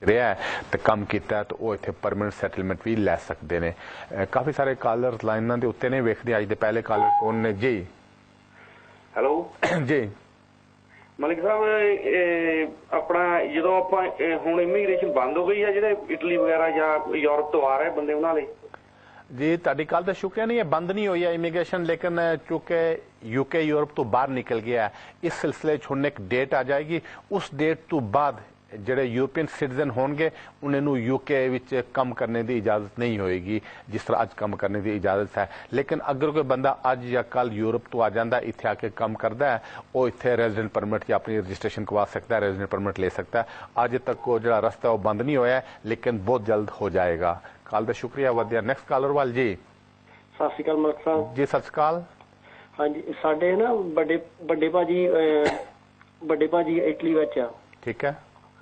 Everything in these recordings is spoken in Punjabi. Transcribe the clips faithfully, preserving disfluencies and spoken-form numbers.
ਰਿਹਾ ਤੇ ਕੰਮ ਕੀਤਾ ਤਾਂ ਉਹ ਇੱਥੇ ਪਰਮਨੈਂਟ ਸੈਟਲਮੈਂਟ ਵੀ ਲੈ ਸਕਦੇ ਨੇ। ਕਾਫੀ ਸਾਰੇ ਕਾਲਰ ਲਾਈਨਾਂ ਦੇ ਉੱਤੇ ਨੇ, ਵੇਖਦੇ ਅੱਜ ਦੇ ਪਹਿਲੇ ਕਾਲਰ ਕੌਣ ਨੇ ਜੀ। ਹੈਲੋ ਜੀ ਮਲਿਕ ਸਾਹਿਬ, ਆਪਣਾ ਜਦੋਂ ਆਪਾਂ ਹੁਣ ਇਮੀਗ੍ਰੇਸ਼ਨ ਬੰਦ ਹੋ ਗਈ ਆ, ਜਿਹੜੇ ਇਟਲੀ ਵਗੈਰਾ ਜਾਂ ਯੂਰਪ ਤੋਂ ਆ ਰਹੇ ਬੰਦੇ ਉਹਨਾਂ ਲਈ जी ताड़ी कल तो शुक्रिया नहीं है, बंद नहीं हुई है इमीग्रेशन, लेकिन चूंकि यूके यूरोप तो बाहर निकल गया है, इस सिलसिले छोड़ने एक डेट आ जाएगी। उस डेट तो बाद ਜਿਹੜੇ यूरोपियन सिटीजन होंगे उन्हें यूके विच कम करने की इजाजत नहीं होएगी, जिस तरह अज कम करने की इजाजत है। लेकिन अगर कोई बंदा अज या कल यूरोप तो आ जाता इत्थे आके कम करता है, वो इत्थे रेजिडेंट परमिट या अपनी रजिस्ट्रेशन करवा सकता है, रेजिडेंट परमिट ले सकता है। अज तक वो जो रास्ता वो बंद नहीं होया, लेकिन बहुत जल्द हो जाएगा। कल का शुक्रिया। वधिया नेक्स्ट कॉलर वाल जी। सत श्री अकाल मलिक साहब जी। सत श्री अकाल। हाँ जी, साडे ना बड़े बड़े भाजी बड़े भाजी इटली विच आ, ठीक है।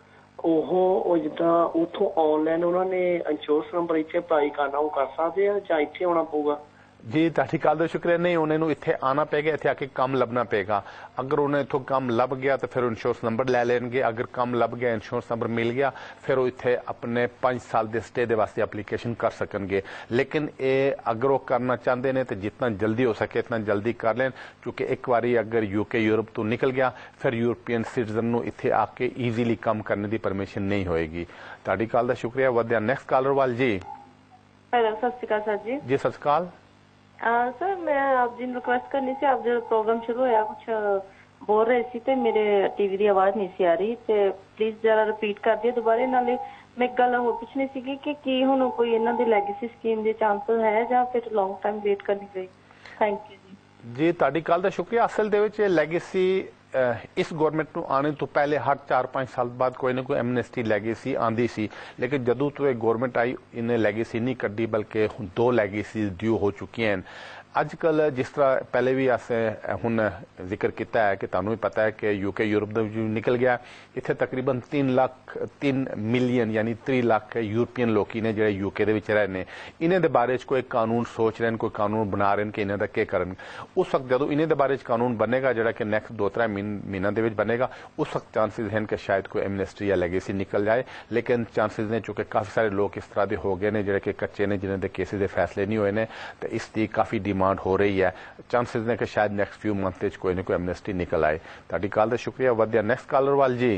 ਉਹ ਜਿੱਦਾਂ ਉੱਥੋਂ ਆਨਲਾਈਨ ਉਹਨਾਂ ਨੇ ਇੰਸ਼ੋਰੈਂਸ ਨੰਬਰ ਇੱਥੇ ਅਪਲਾਈ ਕਰਨਾ, ਉਹ ਕਰ ਸਕਦੇ ਆ ਜਾਂ ਇੱਥੇ ਆਉਣਾ ਪਊਗਾ? जी ताड़ी कल का शुक्रिया नहीं, उन्हें इत्थे आना पेगा, इत्थे आके कम लभना पेगा। अगर उन्हें इत्थों कम लभ गया तो फिर इंश्योरेंस नंबर लै लेंगे, अगर कम लभ गया इंश्योरेंस नंबर मिल गया फिर वो इत्थे अपने पांच साल के स्टे के वास्ते एप्लीकेशन कर सकणगे। लेकिन ये अगर वो करना चाहते हैं तो जितना जल्दी हो सके इतना जल्दी कर लें, क्योंकि एक बारी अगर यूके यूरोप तो निकल गया फिर यूरोपियन सिटीजन नूं इत्थे आके ईजीली कम करने की परमिशन नहीं होएगी। ताड़ी कल का शुक्रिया। वधिया नेक्स्ट कॉलर वाल जी। हेलो सत श्री अकाल सर जी। जी सत श्री अकाल। सर मैं आप जी रिक्वेस्ट करनी सी, आप जो प्रोग्राम शुरू होया कुछ बोल रहे सी ते मेरे टीवी की आवाज नहीं सी आ रही, ते प्लीज जरा रिपीट कर दिए दोबारा। नाले मैं एक गल होर पुछनी सी कि की हुण कोई इन्हां दे लैगेसी स्कीम दे चांसेस है जां फिर लॉन्ग टाइम वेट करनी पई? थैंक यू जी। जी ताड़ी कल का शुक्रिया। असल दे विच लैगेसी इस गवर्नमेंट को आने तो पहले हर चार पांच साल बाद कोई ना कोई एमनेस्टी लैगेसी आंदी सी, लेकिन जदों तो एक गवर्नमेंट आई इन्हें लैगेसी नहीं कड्डी, बल्कि दो लैगेसी ड्यू हो चुकी हैं। अजकल जिस तरह पहले भी अस हुण जिक्र किया है कि तुहानूं भी पता है कि यूके यूरोप दा निकल गया, इत्थे तकरीबन तीन लाख तीन मिलियन यानी त्री लाख यूरोपियन लोग ने जिहड़े यूके दे विच रह रहे, इन्हां दे बारे च कोई कानून सोच रहे हैं, कोई कानून बना रहे हैं कि इन्हां दा केह् करन। उस वक्त जदों इन्हां दे बारे च कानून बनेगा जिहड़ा कि नैक्सट दो त्रै महीनों के बनेगा, उस वक्त चांसिस हैं कि शायद कोई एमनेस्टी या लैगेसी निकल जाए। लेकिन चांसिस ने चूंकि काफ़ी सारे लोग इस तरह के हो गए हैं जिहड़े कि कच्चे ने, जिन्होंने केसेस के फैसले नहीं हुए हैं, तो इसकी काफ़ी डिमांड हो रही है। चांसिस ने कि शायद नेक्स्ट फ्यू मंथ कोई ना कोई एमनेस्टी निकल आए। ताड़ी कल का शुक्रिया। वधिया नेक्स्ट कॉलर वाल जी।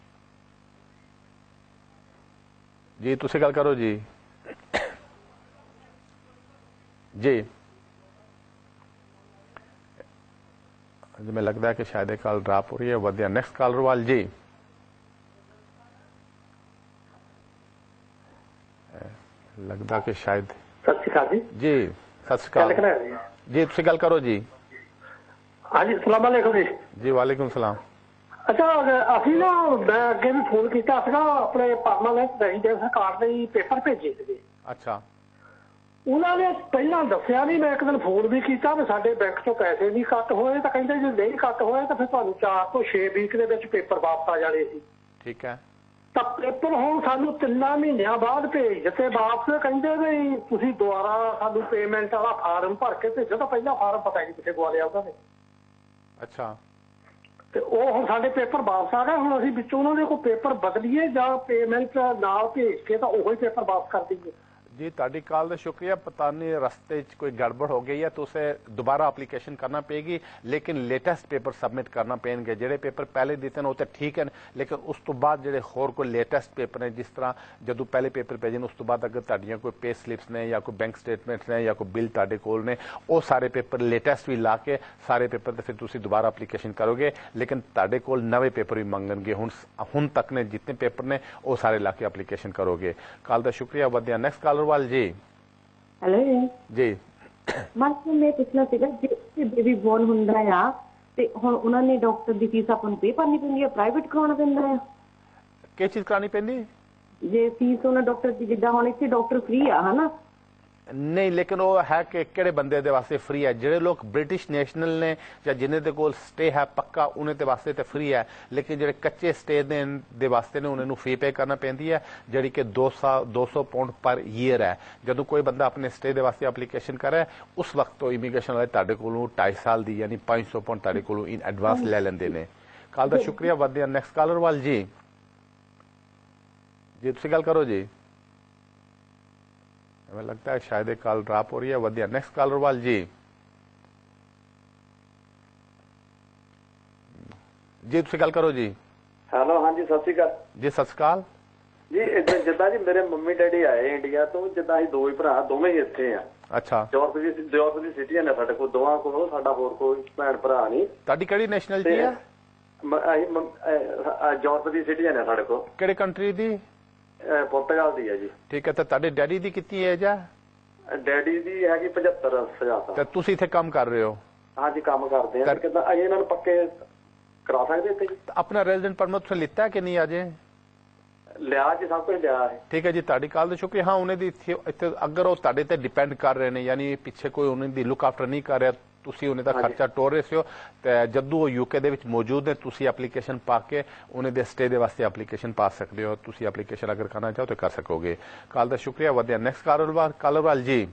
जी तुसीं गल करो जी। जी मैं लगता है कि शायद एक कॉल ड्रॉप हो रही है। वधिया नेक्स्ट कॉलर वाल जी। लगता कि शायद सत श्री अकाल जी। जी सत श्री अकाल जी। तुसीं गल करो जी। हाँ जी, अस्सलाम वालेकुम जी। जी वालेकुम सलाम। अच्छा असीं ना मैं अगे भी फोन किया सीगा, अपने परमानेंट रेजिडेंस कार्ड ਦੇ पेपर भेजे ਸੀਗੇ। अच्छा ਉਹਨਾਂ ਨੇ ਪਹਿਲਾਂ ਦੱਸਿਆ ਨਹੀਂ, ਮੈਂ ਇੱਕ ਦਿਨ ਫੋਨ ਵੀ ਕੀਤਾ ਵੀ ਸਾਡੇ ਬੈਂਕ ਤੋਂ ਪੈਸੇ ਨਹੀਂ ਕੱਟ ਹੋਏ, ਤਾਂ ਕਹਿੰਦੇ ਜੇ ਨਹੀਂ ਕੱਟ ਹੋਏ ਤਾਂ ਫਿਰ ਤੁਹਾਨੂੰ ਚਾਰ ਤੋਂ ਛੇ ਵੀਕ ਦੇ ਵਿੱਚ ਪੇਪਰ ਵਾਪਸ ਆ ਜਾਣੇ ਸੀ। ठीक है। ਤਾਂ ਪੇਪਰ ਹੁਣ ਸਾਨੂੰ ਤਿੰਨਾਂ ਮਹੀਨਿਆਂ ਬਾਅਦ ਭੇਜ ਦਿੱਤੇ ਵਾਪਸ, ਕਹਿੰਦੇ ਵੀ ਤੁਸੀਂ ਦੁਬਾਰਾ ਸਾਨੂੰ ਪੇਮੈਂਟ ਵਾਲਾ ਫਾਰਮ ਭਰ ਕੇ ਭੇਜੋ। ਤਾਂ ਪਹਿਲਾਂ ਫਾਰਮ ਪਤਾ ਨਹੀਂ ਕਿੱਥੇ ਗਵਾ ਲਿਆ ਉਹਨਾਂ ਨੇ। अच्छा ਤੇ ਉਹ ਹੁਣ ਸਾਡੇ ਪੇਪਰ ਵਾਪਸ ਆ ਗਏ। ਹੁਣ ਅਸੀਂ ਵਿੱਚੋਂ ਉਹਨਾਂ ਦੇ ਕੋਈ ਪੇਪਰ ਬਦਲੀਏ ਜਾਂ ਪੇਮੈਂਟ ਨਾਲ ਭੇਜ ਕੇ ਤਾਂ ਉਹੀ ਪੇਪਰ वापस कर दीजिए। जी ताड़ी कॉल का शुक्रिया। पता नहीं रस्ते कोई गड़बड़ हो गई है तो उसे दोबारा एप्लीकेशन करना पेगी, लेकिन लेटेस्ट पेपर सबमिट करना पेनगे। जेडे पेपर पहले दिते हैं वो तो ठीक है, लेकिन उस तो बाद जेडे होर कोई लेटेस्ट पेपर ने, जिस तरह जदों पहले पेपर भेजे उस तो बाद अगर तुहाडियां कोई पे स्लिप्स ने या कोई बैंक स्टेटमेंट्स ने या कोई बिल तुहाडे कोल ने, वो सारे पेपर लेटेस्ट भी ला के सारे पेपर तो फिर तुसीं दोबारा एप्लीकेशन करोगे, लेकिन तुहाडे कोल नवे पेपर भी मंगणगे। हुण हुण तक ने जितने पेपर ने वो सारे ला के एप्लीकेशन करोगे। कॉल का शुक्रिया। वधिया नेक्स्ट कॉलर वाल जी। हेलो जी। बस मैं पुछना सीगा जे बेबी बोर्न हुंदा आ ते हुण उन्हां ने डॉक्टर दी फीस आपां नूं पे करनी पैंदी है, प्राइवेट कराउणा पैंदा है? क्या चीज करानी पैंदी? जे फीस उन्हां डॉक्टर दी जिद्दां हुण इत्थे डॉक्टर फ्री आ है ना? नहीं, लेकिन वो है कि किहड़े बंदे दे वास्ते फ्री है। जिहड़े लोग ब्रिटिश नेशनल ने या जिन्हें दे कोल स्टे है पक्का उन्हें दे वास्ते तो फ्री है, लेकिन जिहड़े कच्चे स्टे दे दे वास्ते ने उन्हें फी पे करना पैंदी है, जिहड़ी कि दो सौ दो सौ पाउंड पर ईयर है। जदों कोई बंदा अपने स्टे दे वास्ते एप्लीकेशन करे उस वक्त तो इमीग्रेशन वाले तुहाडे कोलों ढाई साल दी यानी पांच सौ पाउंड तुहाडे कोलों इन एडवांस ले लैंदे ने। कॉल दा शुक्रिया। वधिया नेक्स्ट कॉलर वाल जी। जी तुसीं गल करो जी। हमें लगता है शायद एक कॉल ड्रॉप हो रही है। वधिया नेक्स्ट कॉलर वाल जी। जी तुसीं गल करो जी। ਹੈਲੋ ਹਾਂਜੀ ਸਤਿ ਸ਼੍ਰੀ ਅਕਾਲ जी सत श्री अकाल ਜੀ। ਇਦਾਂ ਜਿੱਦਾਂ ਜੀ ਮੇਰੇ ਮੰਮੀ ਡੈਡੀ ਆਏ ਇੰਡੀਆ ਤੋਂ, ਜਿੱਦਾਂ ਅਸੀਂ ਦੋ ਹੀ ਭਰਾ ਦੋਵੇਂ ਹੀ ਇੱਥੇ ਆ। अच्छा ਯੂਰਪ ਦੀ ਯੂਰਪ ਦੀ ਸਿਟੀਜ਼ਨ ਹੈ ਸਾਡੇ ਕੋਲ ਦੋਵਾਂ ਕੋਲ, ਸਾਡਾ ਹੋਰ ਕੋਈ ਭੈਣ ਭਰਾ ਨਹੀਂ। ਤੁਹਾਡੀ ਕਿਹੜੀ ਨੈਸ਼ਨੈਲਿਟੀ ਹੈ? ਯੂਰਪ ਦੀ ਸਿਟੀਜ਼ਨ ਹੈ ਸਾਡੇ ਕੋਲ। ਕਿਹੜੇ ਕੰਟਰੀ ਦੀ? ਪੁਰਤਗਾਲ ਦੀ ਹੈ ਜੀ। ਠੀਕ ਹੈ। ਤੇ ਤੁਹਾਡੇ ਡੈਡੀ ਦੀ ਕਿੰਨੀ ਏਜ ਹੈ? ਡੈਡੀ ਦੀ ਹੈਗੀ ਪਝੱਤਰ ਹਜ਼ਾਰ ਸਾਲ। ਤੇ ਤੁਸੀਂ ਇੱਥੇ ਕੰਮ ਕਰ ਰਹੇ ਹੋ? ਹਾਂਜੀ ਕੰਮ ਕਰਦੇ ਆ। ਕਿੱਦਾਂ ਅਸੀਂ ਇਹਨਾਂ ਨੂੰ ਪੱਕੇ ਕਰਾ ਸਕਦੇ ਇੱਥੇ ਜੀ? ਆਪਣਾ ਰੈਜ਼ੀਡੈਂਟ ਪਰਮਿਟ ਤੁਸੀਂ ਲਿੱਤਾ ਹੈ ਕਿ ਨਹੀਂ ਅਜੇ? ਲਿਆ ਜੀ, ਸਭ ਕੁਝ ਲਿਆ ਹੈ। ਠੀਕ ਹੈ ਜੀ, ਤੁਹਾਡੀ ਕਾਲ ਦਾ ਸ਼ੁਕਰੀਆ। ਹਾਂ ਉਹਨਾਂ ਦੀ ਇੱਥੇ ਅਗਰ ਉਹ ਤੁਹਾਡੇ ਤੇ ਡਿਪੈਂਡ ਕਰ ਰਹੇ ਨੇ, ਯਾਨੀ ਪਿੱਛੇ ਕੋਈ ਉਹਨਾਂ ਦੀ ਲੁੱਕ ਆਫਟਰ ਨਹੀਂ ਕਰ ਰਿਹਾ, ਤੁਸੀਂ ਉਹਨਾਂ ਦਾ ਖਰਚਾ ਟੋਰ ਰਹੇ ਹੋ, ਤੇ ਜਦੋਂ ਉਹ ਯੂਕੇ ਦੇ ਵਿੱਚ ਮੌਜੂਦ ਨੇ ਤੁਸੀਂ ਐਪਲੀਕੇਸ਼ਨ ਪਾ ਕੇ ਉਹਨਾਂ ਦੇ ਸਟੇ ਦੇ ਵਾਸਤੇ ਐਪਲੀਕੇਸ਼ਨ ਪਾ ਸਕਦੇ ਹੋ। ਤੁਸੀਂ ਐਪਲੀਕੇਸ਼ਨ ਅਗਰ ਕਰਨਾ ਚਾਹੋ ਤਾਂ ਕਰ ਸਕੋਗੇ। ਕਾਲ ਦਾ ਸ਼ੁਕਰੀਆ। ਵਧੀਆ ਨੈਕਸਟ ਕਾਲਰ ਕਾਲਰਵਾਲ ਜੀ।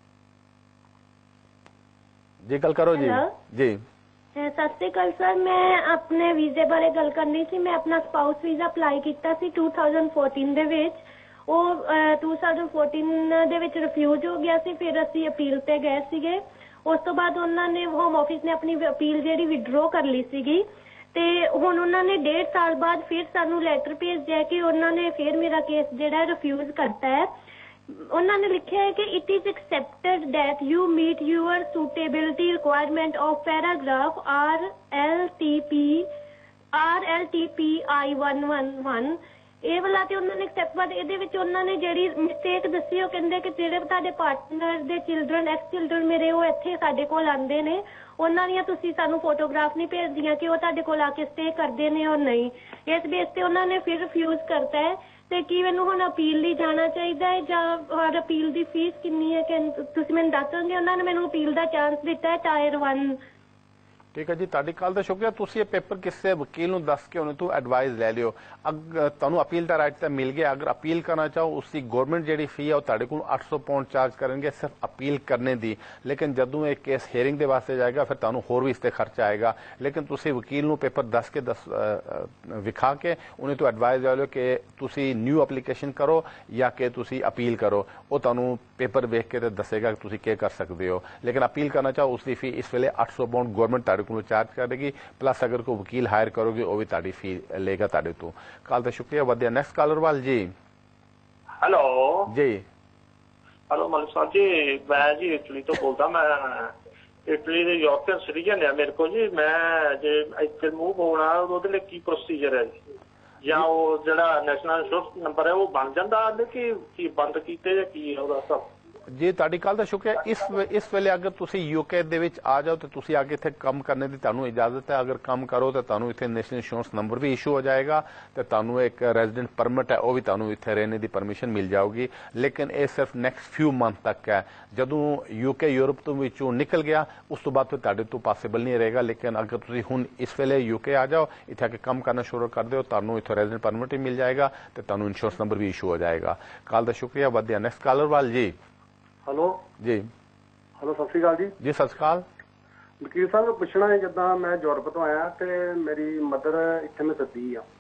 ਜੀ ਗੱਲ ਕਰੋ ਜੀ। ਜੀ ਸਤਿ ਸ਼੍ਰੀ ਅਕਾਲ ਸਰ, ਮੈਂ ਆਪਣੇ ਵੀਜ਼ੇ ਬਾਰੇ ਗੱਲ ਕਰਨੀ ਸੀ। ਮੈਂ ਆਪਣਾ ਸਪਾਊਸ ਵੀਜ਼ਾ ਅਪਲਾਈ ਕੀਤਾ ਸੀ ਦੋ ਹਜ਼ਾਰ ਚੌਦਾਂ ਦੇ ਵਿੱਚ। ਉਹ ਦੋ ਹਜ਼ਾਰ ਚੌਦਾਂ ਦੇ ਵਿੱਚ ਰਿਫਿਊਜ਼ ਹੋ ਗਿਆ ਸੀ। ਫਿਰ ਅਸੀਂ ਅਪੀਲ ਤੇ ਗਏ ਸੀਗੇ। ਉਸ ਤੋਂ ਬਾਅਦ ਉਹਨਾਂ ਨੇ ਹੋਮ ਆਫਿਸ ਨੇ ਆਪਣੀ ਅਪੀਲ ਜਿਹੜੀ ਵਿਡਰੋ ਕਰ ਲਈ ਸੀਗੀ, ਤੇ ਹੁਣ ਉਹਨਾਂ ਨੇ ਡੇਢ ਸਾਲ ਬਾਅਦ ਫਿਰ ਸਾਨੂੰ ਲੈਟਰ ਭੇਜਿਆ ਕਿ ਉਹਨਾਂ ਨੇ ਫਿਰ ਮੇਰਾ ਕੇਸ ਜਿਹੜਾ ਰਿਫਿਊਜ਼ ਕਰਤਾ ਹੈ। ਉਹਨਾਂ ਨੇ ਲਿਖਿਆ ਹੈ ਕਿ it is accepted that you meet your suitability requirement of paragraph R L T P R L T P I one one one. ਇਹ ਵਾਲਾ ਤੇ ਉਹਨਾਂ ਨੇ ਐਕਸੈਪਟ ਬਾਅਦ ਇਹਦੇ ਵਿੱਚ ਉਹਨਾਂ ਨੇ ਜਿਹੜੀ ਮਿਸਟੇਕ ਦੱਸੀ, ਉਹ ਕਹਿੰਦੇ ਕਿ ਜਿਹੜੇ ਤੁਹਾਡੇ ਪਾਰਟਨਰ ਦੇ ਚਿਲਡਰਨ ਐਕਸ ਚਿਲਡਰਨ ਮੇਰੇ ਉਹ ਇੱਥੇ ਸਾਡੇ ਕੋਲ ਆਉਂਦੇ ਨੇ, ਉਹਨਾਂ ਦੀਆਂ ਤੁਸੀਂ ਸਾਨੂੰ ਫੋਟੋਗ੍ਰਾਫ ਨਹੀਂ ਭੇਜਦੀਆਂ ਕਿ ਉਹ ਤੁਹਾਡੇ ਕੋਲ ਆ ਕੇ ਸਟੇ ਕਰਦੇ ਨੇ ਔਰ ਨਹੀਂ। ਇਸ ਬੇਸ ਤੇ ਉਹਨਾਂ ਨੇ ਫਿਰ ਰਿਫਿਊਜ਼ ਕਰਤਾ ਹੈ। ਤੇ ਕੀ ਮੈਨੂੰ ਹੁਣ ਅਪੀਲ ਲਈ ਜਾਣਾ ਚਾਹੀਦਾ ਹੈ ਜਾਂ ਹਰ ਅਪੀਲ ਦੀ ਫੀਸ ਕਿੰਨੀ ਹੈ ਕਿ ਤੁਸੀਂ ਮੈਨੂੰ ਦੱਸੋਗੇ? ਉਹਨਾਂ ਨੇ ਮੈਨੂੰ ਅਪੀਲ ਦਾ ਚਾਂਸ ਦਿੱਤਾ ਹੈ ਟਾਇਰ ਵਨ। ਠੀਕ ਹੈ ਜੀ, ਤੁਹਾਡੀ ਕਾਲ ਦਾ ਸ਼ੁਕਰੀਆ। ਤੁਸੀਂ ਇਹ ਪੇਪਰ ਕਿਸੇ ਵਕੀਲ ਨੂੰ ਦੱਸ ਕੇ ਉਹਨੂੰ ਤੋਂ ਐਡਵਾਈਸ ਲੈ ਲਿਓ। ਅਗਰ ਤੁਹਾਨੂੰ ਅਪੀਲ ਦਾ ਰਾਈਟ ਤਾਂ ਮਿਲ ਗਿਆ, ਅਗਰ ਅਪੀਲ ਕਰਨਾ ਚਾਹੋ ਉਸਦੀ ਗਵਰਨਮੈਂਟ ਜਿਹੜੀ ਫੀ ਹੈ ਉਹ ਤੁਹਾਡੇ ਕੋਲ ਅੱਠ ਸੌ ਪਾਉਂਡ ਚਾਰਜ ਕਰਨਗੇ ਸਿਰਫ ਅਪੀਲ ਕਰਨੇ ਦੀ। ਲੇਕਿਨ ਜਦੋਂ ਇਹ ਕੇਸ ਹੀਅਰਿੰਗ ਦੇ ਵਾਸਤੇ ਜਾਏਗਾ ਫਿਰ ਤੁਹਾਨੂੰ ਹੋਰ ਵੀ ਇਸ ਤੇ ਖਰਚਾ ਆਏਗਾ। ਲੇਕਿਨ ਤੁਸੀਂ ਵਕੀਲ ਨੂੰ ਪੇਪਰ ਦੱਸ ਕੇ ਦੱਸ ਵਿਖਾ ਕੇ ਉਹਨੇ ਤੋਂ ਐਡਵਾਈਸ ਲੈ ਲਿਓ ਕਿ ਤੁਸੀਂ ਨਿਊ ਐਪਲੀਕੇਸ਼ਨ ਕਰੋ ਜਾਂ ਕਿ ਤੁਸੀਂ ਅਪੀਲ ਕਰੋ। ਉਹ ਤੁਹਾਨੂੰ ਪੇਪਰ ਵੇਖ ਕੇ ਤੇ ਦੱਸੇਗਾ ਕਿ ਤੁਸੀਂ ਕੀ ਕਰ ਸਕਦੇ ਹੋ। ਲੇਕਿਨ ਅਪੀਲ ਕਰਨਾ ਚਾਹੋ ਉਸਦੀ ਫੀ ਇਸ ਵੇਲੇ ਅੱਠ ਸੌ ਪਾਉਂਡ ਗਵਰਨਮੈਂਟ को चार्ज करेगी, प्लस अगर कोई वकील हायर करोगे वो भी ताड़ी फी लेगा ताड़े तो। कल तो शुक्रिया। वधिया नेक्स्ट कॉलर वाल जी। हेलो जी। हेलो मलिक साहब जी, मैं जी इटली तो बोलता। मैं इटली ਦੇ ਯੂਰਪੀਅਨ ਸਿਟੀਜ਼ਨ ਹੈ ਮੇਰੇ ਕੋਲ ਜੀ। ਮੈਂ ਜੇ ਇੱਥੇ ਮੂਵ ਹੋਣਾ ਉਹਦੇ ਲਈ ਕੀ ਪ੍ਰੋਸੀਜਰ ਹੈ ਜਾਂ ਉਹ ਜਿਹੜਾ ਨੈਸ਼ਨਲ ਇੰਸ਼ੋਰੈਂਸ ਨੰਬਰ ਹੈ ਉਹ ਬਣ ਜਾਂਦਾ ਕਿ ਕੀ ਬੰਦ ਕੀਤੇ ਜਾਂ ਕੀ ਉਹਦਾ ਸਭ? ਜੀ ਤੁਹਾਡੀ ਕਾਲ ਦਾ ਸ਼ੁਕਰੀਆ। ਇਸ ਇਸ ਵੇਲੇ ਅਗਰ ਤੁਸੀਂ ਯੂਕੇ ਦੇ ਵਿੱਚ ਆ ਜਾਓ ਤਾਂ ਤੁਸੀਂ ਆ ਕੇ ਇੱਥੇ ਕੰਮ ਕਰਨੇ ਦੀ ਤੁਹਾਨੂੰ ਇਜਾਜ਼ਤ ਹੈ। ਅਗਰ ਕੰਮ ਕਰੋ ਤਾਂ ਤੁਹਾਨੂੰ ਇੱਥੇ ਨੈਸ਼ਨਲ ਇੰਸ਼ੋਰੈਂਸ ਨੰਬਰ ਵੀ ਇਸ਼ੂ ਹੋ ਜਾਏਗਾ ਤੇ ਤੁਹਾਨੂੰ ਇੱਕ ਰੈਜ਼ੀਡੈਂਟ ਪਰਮਿਟ ਹੈ ਉਹ ਵੀ ਤੁਹਾਨੂੰ ਇੱਥੇ ਰਹਿਣੇ ਦੀ ਪਰਮਿਸ਼ਨ ਮਿਲ ਜਾਊਗੀ। ਲੇਕਿਨ ਇਹ ਸਿਰਫ ਨੈਕਸਟ ਫਿਊ ਮੰਥ ਤੱਕ ਹੈ। ਜਦੋਂ ਯੂਕੇ ਯੂਰਪ ਤੋਂ ਵਿੱਚੋਂ ਨਿਕਲ ਗਿਆ ਉਸ ਤੋਂ ਬਾਅਦ ਫਿਰ ਤੁਹਾਡੇ ਤੋਂ ਪੋਸੀਬਲ ਨਹੀਂ ਰਹੇਗਾ। ਲੇਕਿਨ ਅਗਰ ਤੁਸੀਂ ਹੁਣ ਇਸ ਵੇਲੇ ਯੂਕੇ ਆ ਜਾਓ, ਇੱਥੇ ਆ ਕੇ ਕੰਮ ਕਰਨਾ ਸ਼ੁਰੂ ਕਰ ਦਿਓ, ਤੁਹਾਨੂੰ ਇੱਥੇ ਰੈਜ਼ੀਡੈਂਟ ਪਰਮਿਟ ਵੀ ਮਿਲ ਜਾਏਗਾ ਤੇ ਤੁਹਾਨੂੰ ਇੰਸ਼ੋਰੈਂਸ ਨੰਬਰ ਵੀ ਇਸ਼ੂ ਹੋ ਜਾਏਗਾ। ਕਾਲ ਦਾ ਸ਼ੁਕਰੀਆ। ਵਧੀਆ ਨੈਕਸਟ ਕਾਲਰ ਵਾਲ ਜੀ। ਹੈਲੋ ਜੀ। ਹੈਲੋ ਸਤਿ ਸ਼੍ਰੀ ਅਕਾਲ ਜੀ। ਜੀ ਸਤਿ ਸ਼੍ਰੀ ਅਕਾਲ। ਵਕੀਲ ਸਾਹਿਬ ਪੁੱਛਣਾ ਹੈ, ਜਿੱਦਾਂ ਮੈਂ ਯੂਰਪ ਤੋਂ ਆਇਆ ਤੇ ਮੇਰੀ ਮਦਰ ਇੱਥੇ ਮੈਂ ਸੱਦੀ ਆ।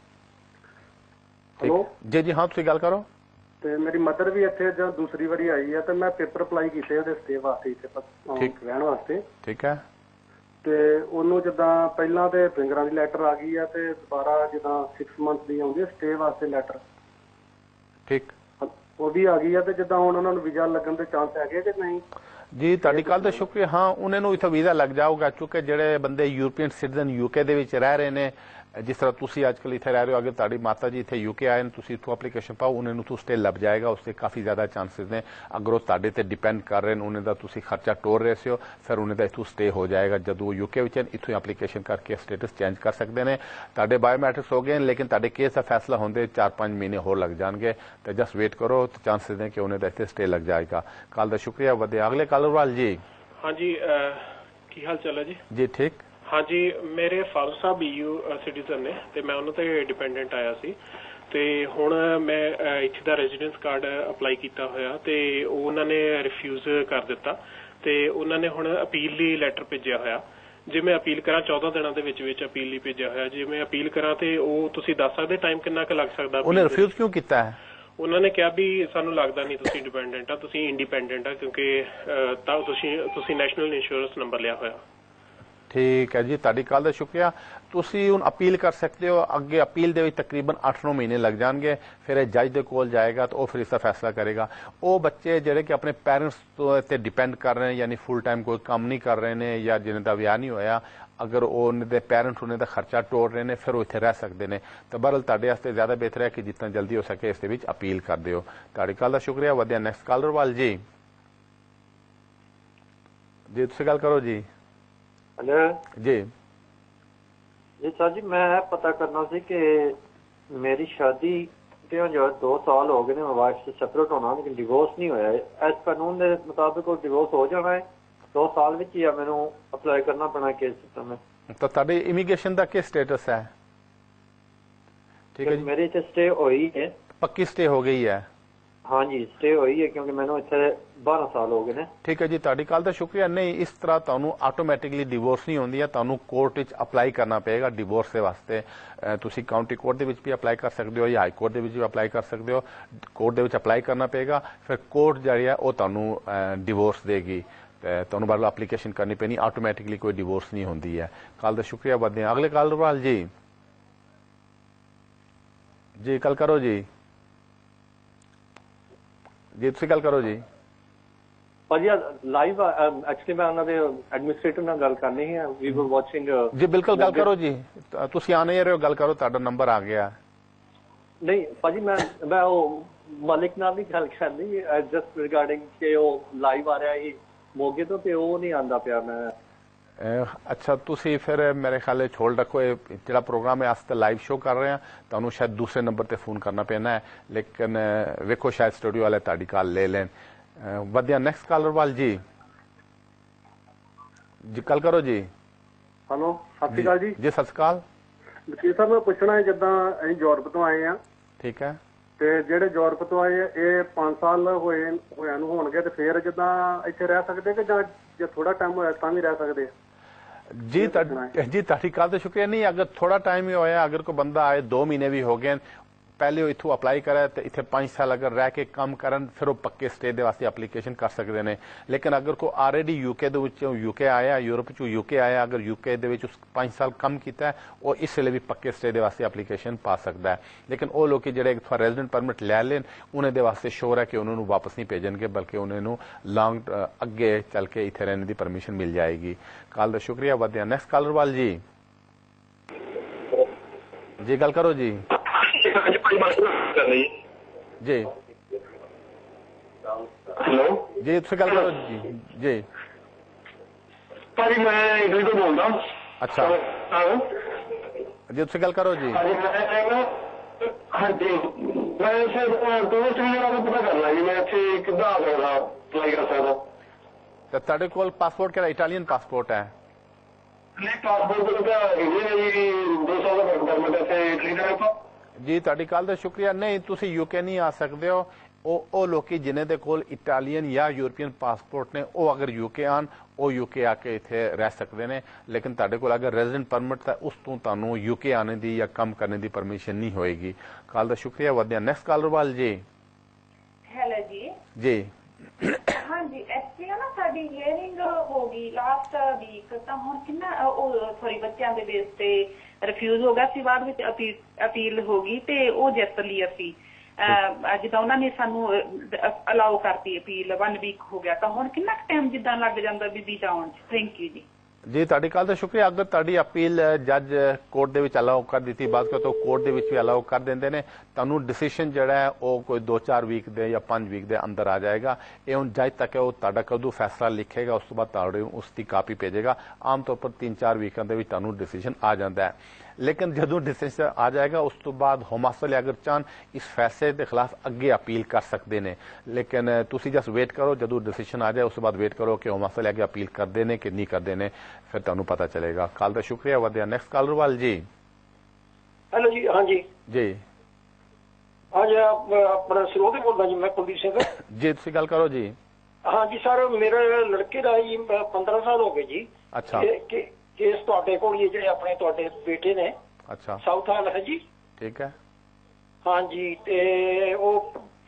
ਹੈਲੋ ਜੀ ਜੀ ਹਾਂ ਤੁਸੀਂ ਗੱਲ ਕਰੋ। ਤੇ ਮੇਰੀ ਮਦਰ ਵੀ ਇੱਥੇ ਜਦ ਦੂਸਰੀ ਵਾਰੀ ਆਈ ਹੈ ਤੇ ਮੈਂ ਪੇਪਰ ਅਪਲਾਈ ਕੀਤੇ ਉਹਦੇ ਸਟੇ ਵਾਸਤੇ ਇੱਥੇ ਰਹਿਣ ਵਾਸਤੇ। ਠੀਕ ਹੈ। ਤੇ ਉਹਨੂੰ ਜਿੱਦਾਂ ਪਹਿਲਾਂ ਤੇ ਫਿੰਗਰਾਂ ਦੀ ਲੈਟਰ ਆ ਗਈ ਆ ਤੇ ਦੁਬਾਰਾ ਜਿੱਦਾਂ ਛੇ ਮੰਥ ਦੀ ਆਉਂਦੀ ਹੈ ਸਟੇ ਵਾਸਤੇ ਲੈਟਰ। ਠੀਕ। ਉਹ ਵੀ ਆ ਗਈ ਆ ਤੇ ਜਿੱਦਾਂ ਹੁਣ ਉਹਨਾਂ ਨੂੰ ਵੀਜ਼ਾ ਲੱਗਣ ਦੇ ਚਾਂਸ ਹੈਗੇ ਕਿ ਨਹੀਂ? ਜੀ ਤੁਹਾਡੀ ਕਾਲ ਦਾ ਸ਼ੁਕਰੀਆ। ਹਾਂ ਉਹਨਾਂ ਨੂੰ ਇੱਥੇ ਵੀਜ਼ਾ ਲੱਗ ਜਾਊਗਾ ਕਿਉਂਕਿ ਜਿਹੜੇ ਬੰਦੇ ਯੂਰਪੀਅਨ ਸਿਟੀਜ਼ਨ ਯੂਕੇ ਦੇ ਵਿੱਚ ਰਹਿ ਰਹੇ ਨੇ, ਜਿਸ ਤਰ੍ਹਾਂ ਤੁਸੀਂ ਅੱਜ ਕੱਲ੍ਹ ਇੱਥੇ ਰਹਿ ਰਹੇ ਹੋ, ਅਗਰ ਤੁਹਾਡੀ ਮਾਤਾ ਜੀ ਇੱਥੇ ਯੂਕੇ ਆਏ ਨੇ ਤੁਸੀਂ ਇੱਥੋਂ ਐਪਲੀਕੇਸ਼ਨ ਪਾਓ, ਉਹਨਾਂ ਨੂੰ ਤੋਂ ਸਟੇ ਲੱਭ ਜਾਏਗਾ। ਉਸ ਤੇ ਕਾਫੀ ਜ਼ਿਆਦਾ ਚਾਂਸਿਸ ਨੇ। ਅਗਰ ਉਹ ਤੁਹਾਡੇ ਤੇ ਡਿਪੈਂਡ ਕਰ ਰਹੇ ਨੇ, ਉਹਨਾਂ ਦਾ ਤੁਸੀਂ ਖਰਚਾ ਟੋਰ ਰਹੇ ਹੋ, ਫਿਰ ਉਹਨਾਂ ਦਾ ਇੱਥੋਂ ਸਟੇ ਹੋ ਜਾਏਗਾ। ਜਦੋਂ ਉਹ ਯੂਕੇ ਵਿੱਚ ਇੱਥੋਂ ਐਪਲੀਕੇਸ਼ਨ ਕਰਕੇ ਸਟੇਟਸ ਚੇਂਜ ਕਰ ਸਕਦੇ ਨੇ। ਤੁਹਾਡੇ ਬਾਇਓਮੈਟ੍ਰਿਕਸ ਹੋ ਗਏ ਲੇਕਿਨ ਤੁਹਾਡੇ ਕੇਸ ਦਾ ਫੈਸਲਾ ਹੁੰਦੇ ਚਾਰ ਪੰਜ ਮਹੀਨੇ ਹੋਰ ਲੱਗ ਜਾਣਗੇ ਤੇ ਜਸਟ ਵੇਟ ਕਰੋ ਤੇ ਚਾਂਸਿਸ ਨੇ ਕਿ ਉਹਨਾਂ ਦਾ ਇੱਥੇ ਸਟੇ ਲੱਗ ਜਾਏਗਾ। ਕਾਲ ਦਾ ਸ਼ੁਕਰੀਆ। ਵਧੀਆ ਅਗਲੇ ਕਾਲਰ ਵਾਲ ਜੀ। ਹਾਂਜੀ ਕੀ ਹਾਲ ਚਾਲ ਹੈ ਜੀ? ਜੀ ਠੀਕ। ਹਾਂਜੀ ਮੇਰੇ ਫਾਦਰ ਸਾਹਿਬ ਈਯੂ ਸਿਟੀਜ਼ਨ ਨੇ ਤੇ ਮੈਂ ਉਹਨਾਂ ਤੇ ਡਿਪੈਂਡੈਂਟ ਆਇਆ ਸੀ ਤੇ ਹੁਣ ਮੈਂ ਇੱਥੇ ਦਾ ਰੈਜ਼ੀਡੈਂਸ ਕਾਰਡ ਅਪਲਾਈ ਕੀਤਾ ਹੋਇਆ ਤੇ ਉਹਨਾਂ ਨੇ ਰਿਫਿਊਜ਼ ਕਰ ਦਿੱਤਾ ਤੇ ਉਹਨਾਂ ਨੇ ਹੁਣ ਅਪੀਲ ਲਈ ਲੈਟਰ ਭੇਜਿਆ ਹੋਇਆ। ਜੇ ਮੈਂ ਅਪੀਲ ਕਰਾਂ ਚੌਦਾਂ ਦਿਨਾਂ ਦੇ ਵਿੱਚ ਵਿੱਚ ਅਪੀਲ ਲਈ ਭੇਜਿਆ ਹੋਇਆ। ਜੇ ਮੈਂ ਅਪੀਲ ਕਰਾਂ ਤੇ ਉਹ ਤੁਸੀਂ ਦੱਸ ਸਕਦੇ ਟਾਈਮ ਕਿੰਨਾ ਕੁ ਲੱਗ ਸਕਦਾ? ਉਹਨੇ ਰਿਫਿਊਜ਼ ਕਿਉਂ ਕੀਤਾ ਹੈ? ਉਹਨਾਂ ਨੇ ਕਿਹਾ ਵੀ ਸਾਨੂੰ ਲੱਗਦਾ ਨਹੀਂ ਤੁਸੀਂ ਡਿਪੈਂਡੈਂਟ ਆ, ਤੁਸੀਂ ਇੰਡੀਪੈਂਡੈਂਟ ਆ ਕਿਉਂਕਿ ਤਾਂ ਤੁਸੀਂ ਤੁਸੀਂ ਨੈਸ਼ਨਲ ਇੰਸ਼ੋਰੈਂਸ ਨੰਬਰ ਲਿਆ ਹੋਇਆ। ठीक है जी, ਤੁਹਾਡੀ ਕਾਲ ਦਾ ਸ਼ੁਕਰੀਆ। ਤੁਸੀਂ ਹੁਣ ਅਪੀਲ ਕਰ ਸਕਦੇ ਹੋ। ਅੱਗੇ ਅਪੀਲ ਦੇ ਵਿੱਚ ਤਕਰੀਬਨ ਅੱਠ ਨੌ ਮਹੀਨੇ ਲੱਗ ਜਾਣਗੇ, ਫਿਰ ਇਹ ਜੱਜ ਦੇ ਕੋਲ ਜਾਏਗਾ ਤਾਂ ਉਹ ਫਿਰ ਇਸ ਦਾ ਫੈਸਲਾ ਕਰੇਗਾ। ਉਹ ਬੱਚੇ ਜਿਹੜੇ ਕਿ ਆਪਣੇ ਪੈਰੈਂਟਸ ਤੇ ਡਿਪੈਂਡ ਕਰ ਰਹੇ ਨੇ, ਯਾਨੀ ਫੁੱਲ ਟਾਈਮ ਕੋਈ ਕੰਮ ਨਹੀਂ ਕਰ ਰਹੇ ਨੇ ਜਾਂ ਜਿਨ੍ਹਾਂ ਦਾ ਵਿਆਹ ਨਹੀਂ ਹੋਇਆ, ਅਗਰ ਉਹਨਾਂ ਦੇ ਪੈਰੈਂਟਸ ਉਹਨਾਂ ਦਾ ਖਰਚਾ ਤੋੜ ਰਹੇ ਨੇ ਫਿਰ ਉਹ ਇੱਥੇ ਰਹਿ ਸਕਦੇ ਨੇ। ਤਾਂ ਬਹਰਹਾਲ ਤੁਹਾਡੇ ਵਾਸਤੇ ਜ਼ਿਆਦਾ ਬਿਹਤਰ ਹੈ ਕਿ ਜਿੰਨਾ ਜਲਦੀ ਹੋ ਸਕੇ ਇਸ ਦੇ ਵਿੱਚ ਅਪੀਲ ਕਰ ਦਿਓ। ਤੁਹਾਡੀ ਕਾਲ ਦਾ ਸ਼ੁਕਰੀਆ। ਵਧੀਆ ਨੈਕਸਟ ਕਾਲਰ ਵਾਲ ਜੀ। ਜੀ ਤੁਸੀਂ ਗੱਲ ਕਰੋ ਜੀ। हेलो जी जी सर जी, मैं पता करना सी कि मेरी शादी के जो दो साल हो गए ने, वाइफ से सेपरेट होना लेकिन डिवोर्स नहीं होया। इस कानून के मुताबिक डिवोर्स हो जाना है दो साल विच या मैनू अप्लाई करना पैना केस सिस्टम में? तो ਤੁਹਾਡੇ ਇਮੀਗ੍ਰੇਸ਼ਨ ਦਾ ਕੀ ਸਟੇਟਸ ਹੈ? ठीक है जी, मेरी इतने स्टे हुई है। पक्की स्टे हो गई है? हाँ जी स्टे हुई है क्योंकि मैंने इतने बारह साल हो गए ने। ठीक है जी, ਤੁਹਾਡੀ ਕਾਲ ਦਾ ਸ਼ੁਕਰੀਆ। ਨਹੀਂ, ਇਸ ਤਰ੍ਹਾਂ ਤੁਹਾਨੂੰ ਆਟੋਮੈਟਿਕਲੀ ਡਿਵੋਰਸ ਨਹੀਂ ਹੁੰਦੀ ਹੈ, ਤੁਹਾਨੂੰ ਕੋਰਟ ਵਿੱਚ ਅਪਲਾਈ ਕਰਨਾ ਪਏਗਾ ਡਿਵੋਰਸ ਦੇ ਵਾਸਤੇ। ਤੁਸੀਂ ਕਾਉਂਟੀ ਕੋਰਟ ਦੇ ਵਿੱਚ ਵੀ ਅਪਲਾਈ ਕਰ ਸਕਦੇ ਹੋ ਜਾਂ ਹਾਈ ਕੋਰਟ ਦੇ ਵਿੱਚ ਵੀ ਅਪਲਾਈ ਕਰ ਸਕਦੇ ਹੋ। ਕੋਰਟ ਦੇ ਵਿੱਚ ਅਪਲਾਈ ਕਰਨਾ ਪਏਗਾ, ਫਿਰ ਕੋਰਟ ਜਿਹੜੀ ਹੈ ਉਹ ਤੁਹਾਨੂੰ ਡਿਵੋਰਸ ਦੇਗੀ ਤੇ ਤੁਹਾਨੂੰ ਬਾਅਦ ਐਪਲੀਕੇਸ਼ਨ ਕਰਨੀ ਪੈਣੀ। ਆਟੋਮੈਟਿਕਲੀ ਕੋਈ ਡਿਵੋਰਸ ਨਹੀਂ ਹੁੰਦੀ ਹੈ। ਕਾਲ ਦਾ ਸ਼ੁਕਰੀਆ। ਵਧਦੇ ਹਾਂ ਅਗਲੇ ਕਾਲ ਵਾਲ ਜੀ। ਜੀ ਕੱਲ ਕਰੋ ਜੀ। ਜੀ ਤੁਸੀਂ ਗੱਲ ਕਰੋ ਜੀ। ਭਾਜੀ ਲਾਈਵ ਐਕਚੁਅਲੀ ਮੈਂ ਉਹਨਾਂ ਦੇ ਐਡਮਿਨਿਸਟ੍ਰੇਟਰ ਨਾਲ ਗੱਲ ਕਰਨੀ ਹੈ। ਵੀ ਵਰ ਵਾਚਿੰਗ। ਜੀ ਬਿਲਕੁਲ ਗੱਲ ਕਰੋ ਜੀ, ਤੁਸੀਂ ਆ ਨਹੀਂ ਰਹੇ ਹੋ, ਗੱਲ ਕਰੋ, ਤੁਹਾਡਾ ਨੰਬਰ ਆ ਗਿਆ। ਨਹੀਂ ਭਾਜੀ ਮੈਂ ਮੈਂ ਉਹ ਮਲਿਕ ਨਾਲ ਵੀ ਗੱਲ ਕਰਨੀ ਜਸਟ ਰਿਗਾਰਡਿੰਗ ਕਿ ਉਹ ਲਾਈਵ ਆ ਰਿਹਾ ਸੀ ਮੋਗੇ ਤੋਂ ਤੇ ਉਹ ਨਹੀਂ ਆਂਦਾ ਪਿਆ। ਮੈਂ ਅੱਛਾ, ਤੁਸੀਂ ਫਿਰ ਮੇਰੇ ਖਿਆਲ ਛੋੜ ਰੱਖੋ, ਇਹ ਜਿਹੜਾ ਪ੍ਰੋਗਰਾਮ ਹੈ ਅਸ ਤਾਂ ਲਾਈਵ ਸ਼ੋ ਕਰ ਰਹੇ ਹਾਂ, ਤੁਹਾਨੂੰ ਸ਼ਾਇਦ ਦੂਸਰੇ ਨੰਬਰ ਤੇ ਫੋਨ ਕਰਨਾ ਪੈਣਾ ਹੈ, ਲੇਕਿਨ ਵੇਖੋ ਸ਼ਾਇਦ ਸਟੂਡੀਓ ਵਾਲੇ ਤੁਹਾਡੀ ਕਾਲ ਲੈ ਲੈਣ। ਵਧੀਆ ਨੈਕਸਟ ਕਾਲਰ ਵਾਲ ਜੀ। ਜੀ ਕੱਲ ਕਰੋ ਜੀ। ਹੈਲੋ ਸਤਿ ਸ਼੍ਰੀ ਅਕਾਲ ਜੀ। ਜੀ ਸਤਿ ਸ਼੍ਰੀ ਅਕਾਲ। ਵਕੀਲ ਸਾਹਿਬ ਮੈਂ ਪੁੱਛਣਾ ਹੈ, ਜਿੱਦਾਂ ਅਸੀਂ ਯੂਰਪ ਤੋਂ ਆਏ ਆ, ਠੀਕ ਹੈ, ਤੇ ਜਿਹੜੇ ਯੂਰਪ ਤੋਂ ਆਏ ਇਹ ਪੰਜ ਸਾਲ ਹੋਏ ਹੋਇਆ ਨੂੰ ਹੋਣਗੇ ਤੇ ਫਿਰ ਜਿੱਦਾਂ ਇੱਥੇ ਰਹਿ ਸਕਦੇ ਕਿ ਜਾਂ ਜੇ ਥੋੜਾ ਟਾਈਮ ਹੋਇਆ ਤਾਂ ਵੀ ਰਹਿ ਸਕਦੇ? जी जी ਤੁਹਾਡੀ ਕਾਲ ਦਾ ਸ਼ੁਕਰੀਆ। ਨਹੀਂ, ਅਗਰ ਥੋੜਾ ਟਾਈਮ ਹੀ ਹੋਇਆ, ਅਗਰ ਕੋਈ ਬੰਦਾ ਆਏ ਦੋ ਮਹੀਨੇ ਵੀ ਹੋ ਗਏ, ਪਹਿਲੇ ਉਹ ਇੱਥੋਂ ਅਪਲਾਈ ਕਰੇ ਤੇ ਇੱਥੇ ਪੰਜ ਸਾਲ ਅਗਰ ਰਹਿ ਕੇ ਕੰਮ ਕਰਨ ਫਿਰ ਉਹ ਪੱਕੇ ਸਟੇ ਦੇ ਵਾਸਤੇ ਐਪਲੀਕੇਸ਼ਨ ਕਰ ਸਕਦੇ ਨੇ। ਲੇਕਿਨ ਅਗਰ ਕੋਈ ਆਲਰੇਡੀ ਯੂਕੇ ਦੇ ਵਿੱਚੋਂ ਯੂਕੇ ਆਇਆ, ਯੂਰਪ ਚੋਂ ਯੂਕੇ ਆਇਆ, ਅਗਰ ਯੂਕੇ ਦੇ ਵਿੱਚ ਉਸ ਪੰਜ ਸਾਲ ਕੰਮ ਕੀਤਾ ਉਹ ਇਸ ਵੇਲੇ ਵੀ ਪੱਕੇ ਸਟੇ ਦੇ ਵਾਸਤੇ ਐਪਲੀਕੇਸ਼ਨ ਪਾ ਸਕਦਾ ਹੈ। ਲੇਕਿਨ ਉਹ ਲੋਕੀ ਜਿਹੜੇ ਇੱਥੋਂ ਰੈਜ਼ੀਡੈਂਟ ਪਰਮਿਟ ਲੈ ਲੈਣ ਉਹਨਾਂ ਦੇ ਵਾਸਤੇ ਸ਼ੋਰ ਹੈ ਕਿ ਉਹਨਾਂ ਨੂੰ ਵਾਪਸ ਨਹੀਂ ਭੇਜਣਗੇ, ਬਲਕਿ ਉਹਨਾਂ ਨੂੰ ਲੌਂਗ ਅੱਗੇ ਚੱਲ ਕੇ ਇੱਥੇ ਰਹਿਣ ਦੀ ਪਰਮਿਸ਼ਨ ਮਿਲ ਜਾਏਗੀ। ਕਾਲ ਦਾ ਸ਼ੁਕਰੀਆ। ਵਧਿਆ ਨੈਕਸਟ ਕਾਲਰ ਵਾਲ ਜੀ। ਜੀ ਗੱਲ ਕਰੋ ਜੀ। जी हेलो जी तुम गल करो जी। जी भाजी मैं इटली तो बोलता। अच्छा जी तुम गल करो जी। हाँ जी मैं टूरिस्ट वीजा का पता करना जी, मैं इतने किदा आ सकदा अप्लाई कर सकदा? तो ਤੁਹਾਡੇ ਕੋਲ ਪਾਸਪੋਰਟ ਕਿਹੜਾ ਇਟਾਲੀਅਨ ਪਾਸਪੋर्ट है? नहीं पासपोर्ट तो इंडियन है जी, दो साल का परमिट है इटली का। जी ਤੁਹਾਡੀ ਕਾਲ ਦਾ ਸ਼ੁਕਰੀਆ। ਨਹੀਂ, ਤੁਸੀਂ ਯੂਕੇ ਨਹੀਂ ਆ ਸਕਦੇ ਹੋ। ਉਹ ਉਹ ਲੋਕੀ ਜਿਨ੍ਹਾਂ ਦੇ ਕੋਲ ਇਟਾਲੀਅਨ ਜਾਂ ਯੂਰਪੀਅਨ ਪਾਸਪੋਰਟ ਨੇ ਉਹ ਅਗਰ ਯੂਕੇ ਆਣ ਉਹ ਯੂਕੇ ਆ ਕੇ ਇੱਥੇ ਰਹਿ ਸਕਦੇ ਨੇ। ਲੇਕਿਨ ਤੁਹਾਡੇ ਕੋਲ ਅਗਰ ਰੈਜ਼ੀਡੈਂਟ ਪਰਮਿਟ ਹੈ ਉਸ ਤੋਂ ਤੁਹਾਨੂੰ ਯੂਕੇ ਆਣੇ ਦੀ ਜਾਂ ਕੰਮ ਕਰਨ ਦੀ ਪਰਮਿਸ਼ਨ ਨਹੀਂ ਹੋਏਗੀ। ਕਾਲ ਦਾ ਸ਼ੁਕਰੀਆ। ਵਧਿਆ ਨੈਕਸਟ ਕਾਲਰ ਵਾਲ ਜੀ। ਹੈਲੋ ਜੀ। ਜੀ ਹਾਂਜੀ ਐਕਚੁਅਲੀ ਨਾ ਸਾਡੀ ਹੀਅਰਿੰਗ ਹੋ ਗਈ ਲਾਸਟ ਵੀਕ, ਤਾਂ ਹੁਣ ਕਿੰਨਾ ਉਹ ਸੌਰੀ ਬੱਚਿਆਂ ਦੇ ਬੇਸ ਤੇ ਰਿਫਿਊਜ਼ ਹੋ ਗਿਆ ਸੀ, ਬਾਅਦ ਵਿੱਚ ਅਪੀਲ ਹੋ ਗਈ ਤੇ ਉਹ ਜਿੱਤ ਲਈ ਅਸੀਂ। ਜਿੱਦਾਂ ਉਹਨਾਂ ਨੇ ਸਾਨੂੰ ਅਲਾਓ ਕਰਤੀ ਅਪੀਲ, ਵਨ ਵੀਕ ਹੋ ਗਿਆ, ਤਾਂ ਹੁਣ ਕਿੰਨਾ ਕੁ ਟਾਈਮ ਜਿੱਦਾਂ ਲੱਗ ਜਾਂਦਾ ਬੀਬੀ ਜਾਣ ਚ? ਥੈਂਕ ਯੂ ਜੀ। ਜੀ ਤੁਹਾਡੀ ਕਾਲ ਦਾ ਸ਼ੁਕਰੀਆ। ਅਗਰ ਤੁਹਾਡੀ ਅਪੀਲ ਜੱਜ ਕੋਰਟ ਦੇ ਵਿੱਚ ਅਲਾਓ ਕਰ ਦਿੱਤੀ, ਬਾਅਦ ਤੋਂ ਕੋਰਟ ਦੇ ਵਿੱਚ ਵੀ ਅਲਾਓ ਕਰ ਦਿੰਦੇ ਨੇ, ਤੁਹਾਨੂੰ ਡਿਸੀਸ਼ਨ ਜਿਹੜਾ ਹੈ ਉਹ ਕੋਈ ਦੋ ਚਾਰ ਵੀਕ ਦੇ ਜਾਂ ਪੰਜ ਵੀਕ ਦੇ ਅੰਦਰ ਆ ਜਾਏਗਾ। ਇਹ ਹੁਣ ਜੱਜ ਤੱਕ ਉਹ ਤੁਹਾਡਾ ਕਦੋਂ ਫੈਸਲਾ ਲਿਖੇਗਾ ਉਸ ਤੋਂ ਬਾਅਦ ਤੁਹਾਡੇ ਉਸ ਦੀ ਕਾਪੀ ਭੇਜੇਗਾ। ਆਮ ਤੌਰ ਪਰ ਤਿੰਨ ਚਾਰ ਵੀਕਾਂ ਦੇ ਵਿੱਚ ਤੁਹਾਨੂੰ ਡਿਸੀਜਨ ਆ ਜਾਂਦਾ ਹੈ। ਲੇਕਿਨ ਜਦੋਂ ਡਿਸੀਜਨ ਆ ਜਾਏਗਾ ਉਸ ਤੋਂ ਬਾਅਦ ਹੋਮ ਅਫਸਰ ਅਗਰ ਚਾਹਣ ਇਸ ਫੈਸਲੇ ਦੇ ਖਿਲਾਫ ਅੱਗੇ ਅਪੀਲ ਕਰ ਸਕਦੇ ਨੇ। ਲੇਕਿਨ ਤੁਸੀਂ ਜਸ ਵੇਟ ਕਰੋ, ਜਦੋਂ ਡਿਸੀਜਨ ਆ ਜਾਏ ਉਸ ਤੋਂ ਬਾਅਦ ਵੇਟ ਕਰੋ ਕਿ ਹੋਮ ਅਫਸਰ ਅੱਗੇ ਅਪੀਲ ਕਰਦੇ ਨੇ ਕਿ ਨਹੀਂ ਕਰਦੇ ਨੇ, ਫਿਰ ਤੁਹਾਨੂੰ ਪਤਾ ਚਲੇਗਾ। ਕਾਲ ਦਾ ਸ਼ੁਕਰੀਆ। ਵਧਿਆ ਨੈਕਸਟ ਕਾਲਰ ਵਾਲ ਜੀ। ਹੈਲੋ ਜੀ। हाँ जी जी हाँ जी अपना सिरों से बोलता जी, मैं कुलदीप सिंह जी। ਤੁਸੀਂ ਗੱਲ ਕਰੋ ਜੀ। हाँ जी सर, मेरे लड़के ਦਾ ਜੀ पंद्रह साल ਹੋ ਗਏ ਜੀ। ਅੱਛਾ ਕੇਸ ਤੁਹਾਡੇ ਕੋਲ ਹੀ ਜਿਹੜੇ ਆਪਣੇ ਤੁਹਾਡੇ ਬੇਟੇ ਨੇ। ਅੱਛਾ ਸਾਊਥ ਹਾਲ ਹੈ ਜੀ। ਠੀਕ ਹੈ। ਹਾਂਜੀ ਤੇ ਉਹ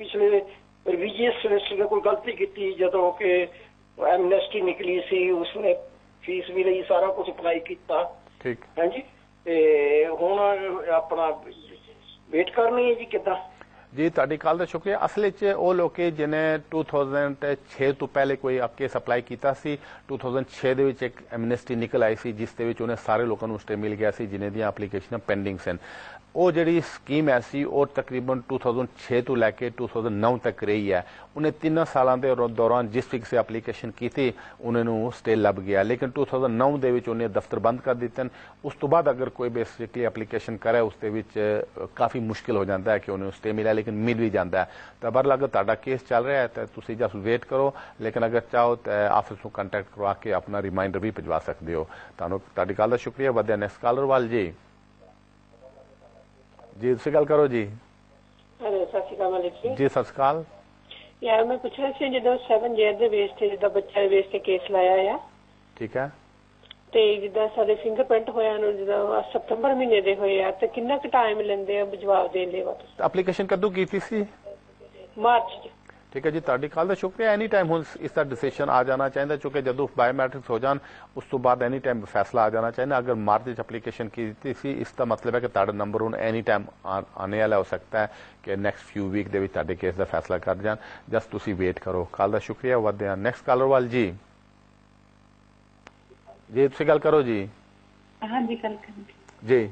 ਪਿਛਲੇ ਰਿਲੀਜੀਅਸ ਮਿਨਿਸਟਰ ਨੇ ਕੋਈ ਗਲਤੀ ਕੀਤੀ ਜਦੋਂ ਕਿ ਐਮਨੈਸਟੀ ਨਿਕਲੀ ਸੀ, ਉਸਨੇ ਫੀਸ ਵੀ ਲਈ, ਸਾਰਾ ਕੁਝ ਅਪਲਾਈ ਕੀਤਾ। ਠੀਕ ਹੈ ਜੀ। ਤੇ ਹੁਣ ਆਪਣਾ ਵੇਟ ਕਰਨੀ ਹੈ ਜੀ ਕਿੱਦਾਂ? जी ਤੁਹਾਡੀ ਕਾਲ ਦਾ ਸ਼ੁਕਰੀਆ। ਅਸਲ ਵਿੱਚ ਉਹ ਲੋਕੇ ਜਿਹਨੇ ਦੋ ਹਜ਼ਾਰ ਛੇ ਤੋਂ ਪਹਿਲੇ ਕੋਈ ਕੇਸ ਅਪਲਾਈ ਕੀਤਾ ਸੀ, ਦੋ ਹਜ਼ਾਰ ਛੇ ਦੇ ਵਿੱਚ ਇੱਕ ਐਮਨੈਸਟੀ ਨਿਕਲ ਆਈ ਸੀ ਜਿਸ ਦੇ ਵਿੱਚ ਉਹਨੇ ਸਾਰੇ ਲੋਕਾਂ ਨੂੰ ਸਟੇ ਮਿਲ ਗਿਆ ਸੀ ਜਿਨ੍ਹਾਂ ਦੀਆਂ ਐਪਲੀਕੇਸ਼ਨਾਂ ਪੈਂਡਿੰਗ ਸਨ। ਉਹ ਜਿਹੜੀ ਸਕੀਮ ਐਸੀ ਉਹ ਤਕਰੀਬਨ ਦੋ ਹਜ਼ਾਰ ਛੇ ਤੋਂ ਲੈ ਕੇ ਦੋ ਹਜ਼ਾਰ ਨੌ ਤੱਕ ਰਹੀ ਹੈ। ਉਹਨੇ ਤਿੰਨ ਸਾਲਾਂ ਦੇ ਦੌਰਾਨ ਜਿਸ ਵੀ ਕਿਸੇ ਐਪਲੀਕੇਸ਼ਨ ਕੀਤੀ ਉਹਨਾਂ ਨੂੰ ਸਟੇ ਲੱਭ ਗਿਆ, ਲੇਕਿਨ ਦੋ ਹਜ਼ਾਰ ਨੌ ਦੇ ਵਿੱਚ ਉਹਨੇ ਦਫ਼ਤਰ ਬੰਦ ਕਰ ਦਿੱਤੇ। ਉਸ ਤੋਂ ਬਾਅਦ ਅਗਰ ਕੋਈ ਬੇਸਿਕਲੀ ਐਪਲੀਕੇਸ਼ਨ ਕਰੇ ਉਸ ਦੇ ਵਿੱਚ ਕਾਫੀ ਮੁਸ਼ਕਿਲ ਹੋ ਜਾਂਦਾ ਹੈ ਕਿ ਉਹਨੂੰ ਸਟੇ ਮਿਲਿਆ, ਲੇਕਿਨ ਮਿਲ ਵੀ ਜਾਂਦਾ ਹੈ। ਤਾਂ ਬਹਰਹਾਲ ਅਗਰ ਤੁਹਾਡਾ ਕੇਸ ਚੱਲ ਰਿਹਾ ਹੈ ਤਾਂ ਤੁਸੀਂ ਜਸ ਵੇਟ ਕਰੋ, ਲੇਕਿਨ ਅਗਰ ਚਾਹੋ ਤਾਂ ਆਫਿਸ ਨੂੰ ਕੰਟੈਕਟ ਕਰਵਾ ਕੇ ਆਪਣਾ ਰਿਮਾਈਂਡਰ ਵੀ ਭਿਜਵਾ ਸਕਦੇ ਹੋ। ਤੁਹਾਨੂੰ ਤੁਹਾਡੀ ਗੱਲ ਦਾ ਸ਼ੁਕਰੀਆ। ਵਧਿਆ ਨੈਕਸਟ ਕਾਲਰ ਵੱਲ ਜੀ। ਜੀ ਤੁਸੀਂ ਗੱਲ ਕਰੋ ਜੀ। ਹੈਲੋ, ਸਤਿ ਸ਼੍ਰੀ ਅਕਾਲ ਮਲਿਕ ਜੀ। ਜੀ ਸਤਿ ਸ਼੍ਰੀ ਅਕਾਲ। ਯਾਰ ਮੈਂ ਪੁੱਛ ਰਹੀ ਸੀ ਜਦੋਂ ਸੈਵਨ ਜੇਅਰ ਦੇ ਬੇਸ ਤੇ ਜਿੱਦਾਂ ਬੱਚਾ ਦੇ ਬੇਸ ਤੇ ਕੇਸ ਲਾਇਆ ਆ, ਠੀਕ ਹੈ, ਤੇ ਜਿੱਦਾਂ ਸਾਡੇ ਫਿੰਗਰਪ੍ਰਿੰਟ ਹੋਇਆ ਨੂੰ ਜਿੱਦਾਂ ਸਤੰਬਰ ਮਹੀਨੇ ਦੇ ਹੋਏ ਆ, ਤੇ ਕਿੰਨਾ ਕੁ ਟਾਈਮ ਲੈਂਦੇ ਆ ਜਵਾਬ ਦੇਣ ਲਈ ਵਾਪਸ? ਐਪਲੀਕੇਸ਼ਨ ਕਦੋਂ ਕੀਤੀ ਸੀ? ਮਾਰਚ ਚ। ਠੀਕ ਹੈ ਜੀ, ਤੁਹਾਡੀ ਕਾਲ ਦਾ ਸ਼ੁਕਰੀਆ। ਐਨੀ ਟਾਈਮ ਹੁਣ ਇਸ ਦਾ ਡਿਸੀਜਨ ਆ ਜਾਣਾ ਚਾਹੀਦਾ ਕਿਉਂਕਿ ਜਦੋਂ ਬਾਇਓਮੈਟ੍ਰਿਕਸ ਹੋ ਜਾਣ ਉਸ ਤੋਂ ਬਾਅਦ ਐਨੀ ਟਾਈਮ ਫੈਸਲਾ ਆ ਜਾਣਾ ਚਾਹੀਦਾ। ਅਗਰ ਮਾਰਚ ਵਿੱਚ ਐਪਲੀਕੇਸ਼ਨ ਕੀਤੀ ਸੀ ਇਸ ਦਾ ਮਤਲਬ ਹੈ ਕਿ ਤੁਹਾਡਾ ਨੰਬਰ ਹੁਣ ਐਨੀ ਟਾਈਮ ਆने ਵਾਲਾ ਹੋ ਸਕਦਾ ਹੈ ਕਿ ਨੈਕਸਟ ਫਿਊ ਵੀਕ ਦੇ ਵਿੱਚ ਤੁਹਾਡੇ ਕੇਸ ਦਾ ਫੈਸਲਾ ਕਰ ਜਾਣ। ਜਸਟ ਤੁਸੀਂ ਵੇਟ ਕਰੋ। ਕਾਲ ਦਾ ਸ਼ੁਕਰੀਆ। ਵਧਦੇ ਹਾਂ ਨੈਕਸਟ ਕਾਲਰ ਵੱਲ ਜੀ। ਜੀ ਤੁਸੀਂ ਗੱਲ ਕਰੋ ਜੀ। ਹਾਂਜੀ ਗੱਲ ਕਰਨੀ ਜੀ।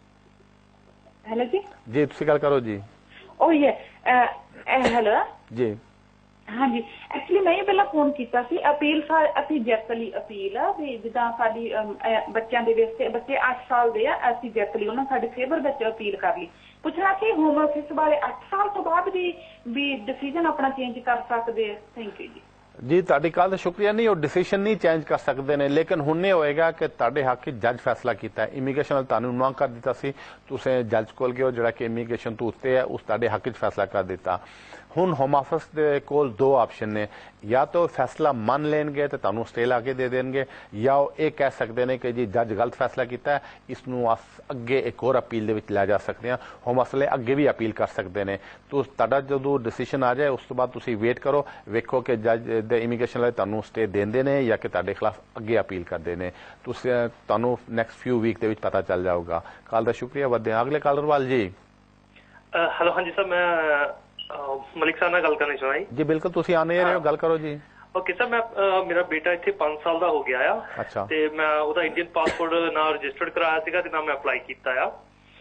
ਹੈਲੋ ਜੀ। ਜੀ ਤੁਸੀਂ ਗੱਲ ਕਰੋ ਜੀ। ਓ ਯੇ ਹੈਲੋ ਜੀ। ਹਾਂਜੀ ਐਕਚੁਅਲੀ ਮੈਂ ਇਹ ਪਹਿਲਾਂ ਫੋਨ ਕੀਤਾ ਸੀ ਅਪੀਲ ਅਸੀਂ ਜਿੱਤ ਲਈ ਅਪੀਲ ਆ ਵੀ ਜਿੱਦਾਂ ਸਾਡੀ ਬੱਚਿਆਂ ਦੇ ਵਿੱਚ ਬੱਚੇ ਅੱਠ ਸਾਲ ਦੇ ਆ, ਅਸੀਂ ਜਿੱਤ ਲਈ ਉਹਨਾਂ ਸਾਡੇ ਫੇਵਰ ਵਿੱਚ ਅਪੀਲ ਕਰ ਲਈ। ਪੁੱਛਣਾ ਸੀ ਹੋਮ ਆਫਿਸ ਵਾਲੇ ਅੱਠ ਸਾਲ ਤੋਂ ਬਾਅਦ ਵੀ ਵੀ ਡਿਸੀਜਨ ਆਪਣਾ ਚੇਂਜ ਕਰ ਸਕਦੇ ਆ? ਥੈਂਕ ਯੂ ਜੀ। ਜੀ ਤੁਹਾਡੀ ਕਾਲ ਦਾ ਸ਼ੁਕਰੀਆ। ਨਹੀਂ ਉਹ ਡਿਸੀਜਨ ਨਹੀਂ ਚੇਂਜ ਕਰ ਸਕਦੇ ਨੇ, ਲੇਕਿਨ ਹੁਣ ਇਹ ਹੋਏਗਾ ਕਿ ਤੁਹਾਡੇ ਹੱਕ ਵਿੱਚ ਜੱਜ ਫੈਸਲਾ ਕੀਤਾ ਹੈ। ਇਮੀਗ੍ਰੇਸ਼ਨ ਵਾਲੇ ਤੁਹਾਨੂੰ ਮੰਗ ਕਰ ਦਿੱਤਾ ਸੀ, ਤੁਸੀਂ ਜੱਜ ਕੋਲ ਗਏ ਜਿਹੜਾ ਕਿ ਇਮੀਗ੍ਰੇਸ਼ਨ ਤੋਂ ਉੱਤੇ ਹੈ, ਉਸ ਤੁਹਾਡੇ ਹੱਕ ਵਿੱਚ ਫੈਸਲਾ ਕਰ ਦਿੱਤਾ। ਹੁਣ ਹੋਮ ਆਫਿਸ ਦੇ ਕੋਲ ਦੋ ਆਪਸ਼ਨ ਨੇ, ਜਾਂ ਤਾਂ ਫੈਸਲਾ ਮੰਨ ਲੈਣਗੇ ਤੇ ਤੁਹਾਨੂੰ ਸਟੇ ਲਾ ਕੇ ਦੇ ਦੇਣਗੇ, ਜਾਂ ਉਹ ਇਹ ਕਹਿ ਸਕਦੇ ਨੇ ਕਿ ਜੀ ਜੱਜ ਗਲਤ ਫੈਸਲਾ ਕੀਤਾ ਹੈ, ਇਸ ਨੂੰ ਅੱਗੇ ਇੱਕ ਹੋਰ ਅਪੀਲ ਦੇ ਵਿੱਚ ਲੈ ਜਾ ਸਕਦੇ ਹਾਂ। ਹੋਮ ਆਫਿਸ ਅੱਗੇ ਵੀ ਅਪੀਲ ਕਰ ਸਕਦੇ ਨੇ। ਤੋ ਤੁਹਾਡਾ ਜਦੋਂ ਡਿਸੀਜਨ ਆ ਜਾਏ ਉਸ ਤੋਂ ਬਾਅਦ ਤੁਸੀਂ ਵੇਟ ਕਰੋ, ਵੇਖੋ ਕਿ ਜੱਜ ਦੇ ਇਮੀਗ੍ਰੇਸ਼ਨ ਵਾਲੇ ਤੁਹਾਨੂੰ ਸਟੇ ਦਿੰਦੇ ਨੇ ਜਾਂ ਕਿ ਤੁਹਾਡੇ ਖਿਲਾਫ ਅੱਗੇ ਅਪੀਲ ਕਰਦੇ ਨੇ। ਤੁਸੀਂ ਤੁਹਾਨੂੰ ਨੈਕਸਟ ਫਿਊ ਵੀਕ ਦੇ ਵਿੱਚ ਪਤਾ ਚੱਲ ਜਾਊਗਾ। ਕਾਲ ਦਾ ਸ਼ੁਕਰੀਆ। ਵਧਦੇ ਹਾਂ ਅਗਲੇ ਕਾਲਰ ਵੱਲ ਜੀ। ਹੈਲੋ ਹਾਂਜੀ ਸਰ, ਮੈਂ ਮਲਿਕ ਸਾਹਿਬ ਨਾਲ ਗੱਲ ਕਰਨੀ ਚਾਹੁੰਦਾ ਜੀ। ਜੀ ਬਿਲਕੁਲ, ਤੁਸੀਂ ਆਨੇ ਰਹੇ ਹੋ, ਗੱਲ ਕਰੋ ਜੀ। ਓਕੇ ਸਰ, ਮੈਂ ਮੇਰਾ ਬੇਟਾ ਇੱਥੇ ਪੰਜ ਸਾਲ ਦਾ ਹੋ ਗਿਆ ਆ। ਅੱਛਾ। ਤੇ ਮੈਂ ਉਹਦਾ ਇੰਡੀਅਨ ਪਾਸਪੋਰਟ ਨਾ ਰਜਿਸਟਰਡ ਕਰਾਇਆ ਸੀਗਾ ਤੇ ਨਾ ਮੈਂ ਅਪਲਾਈ ਕੀਤਾ ਆ।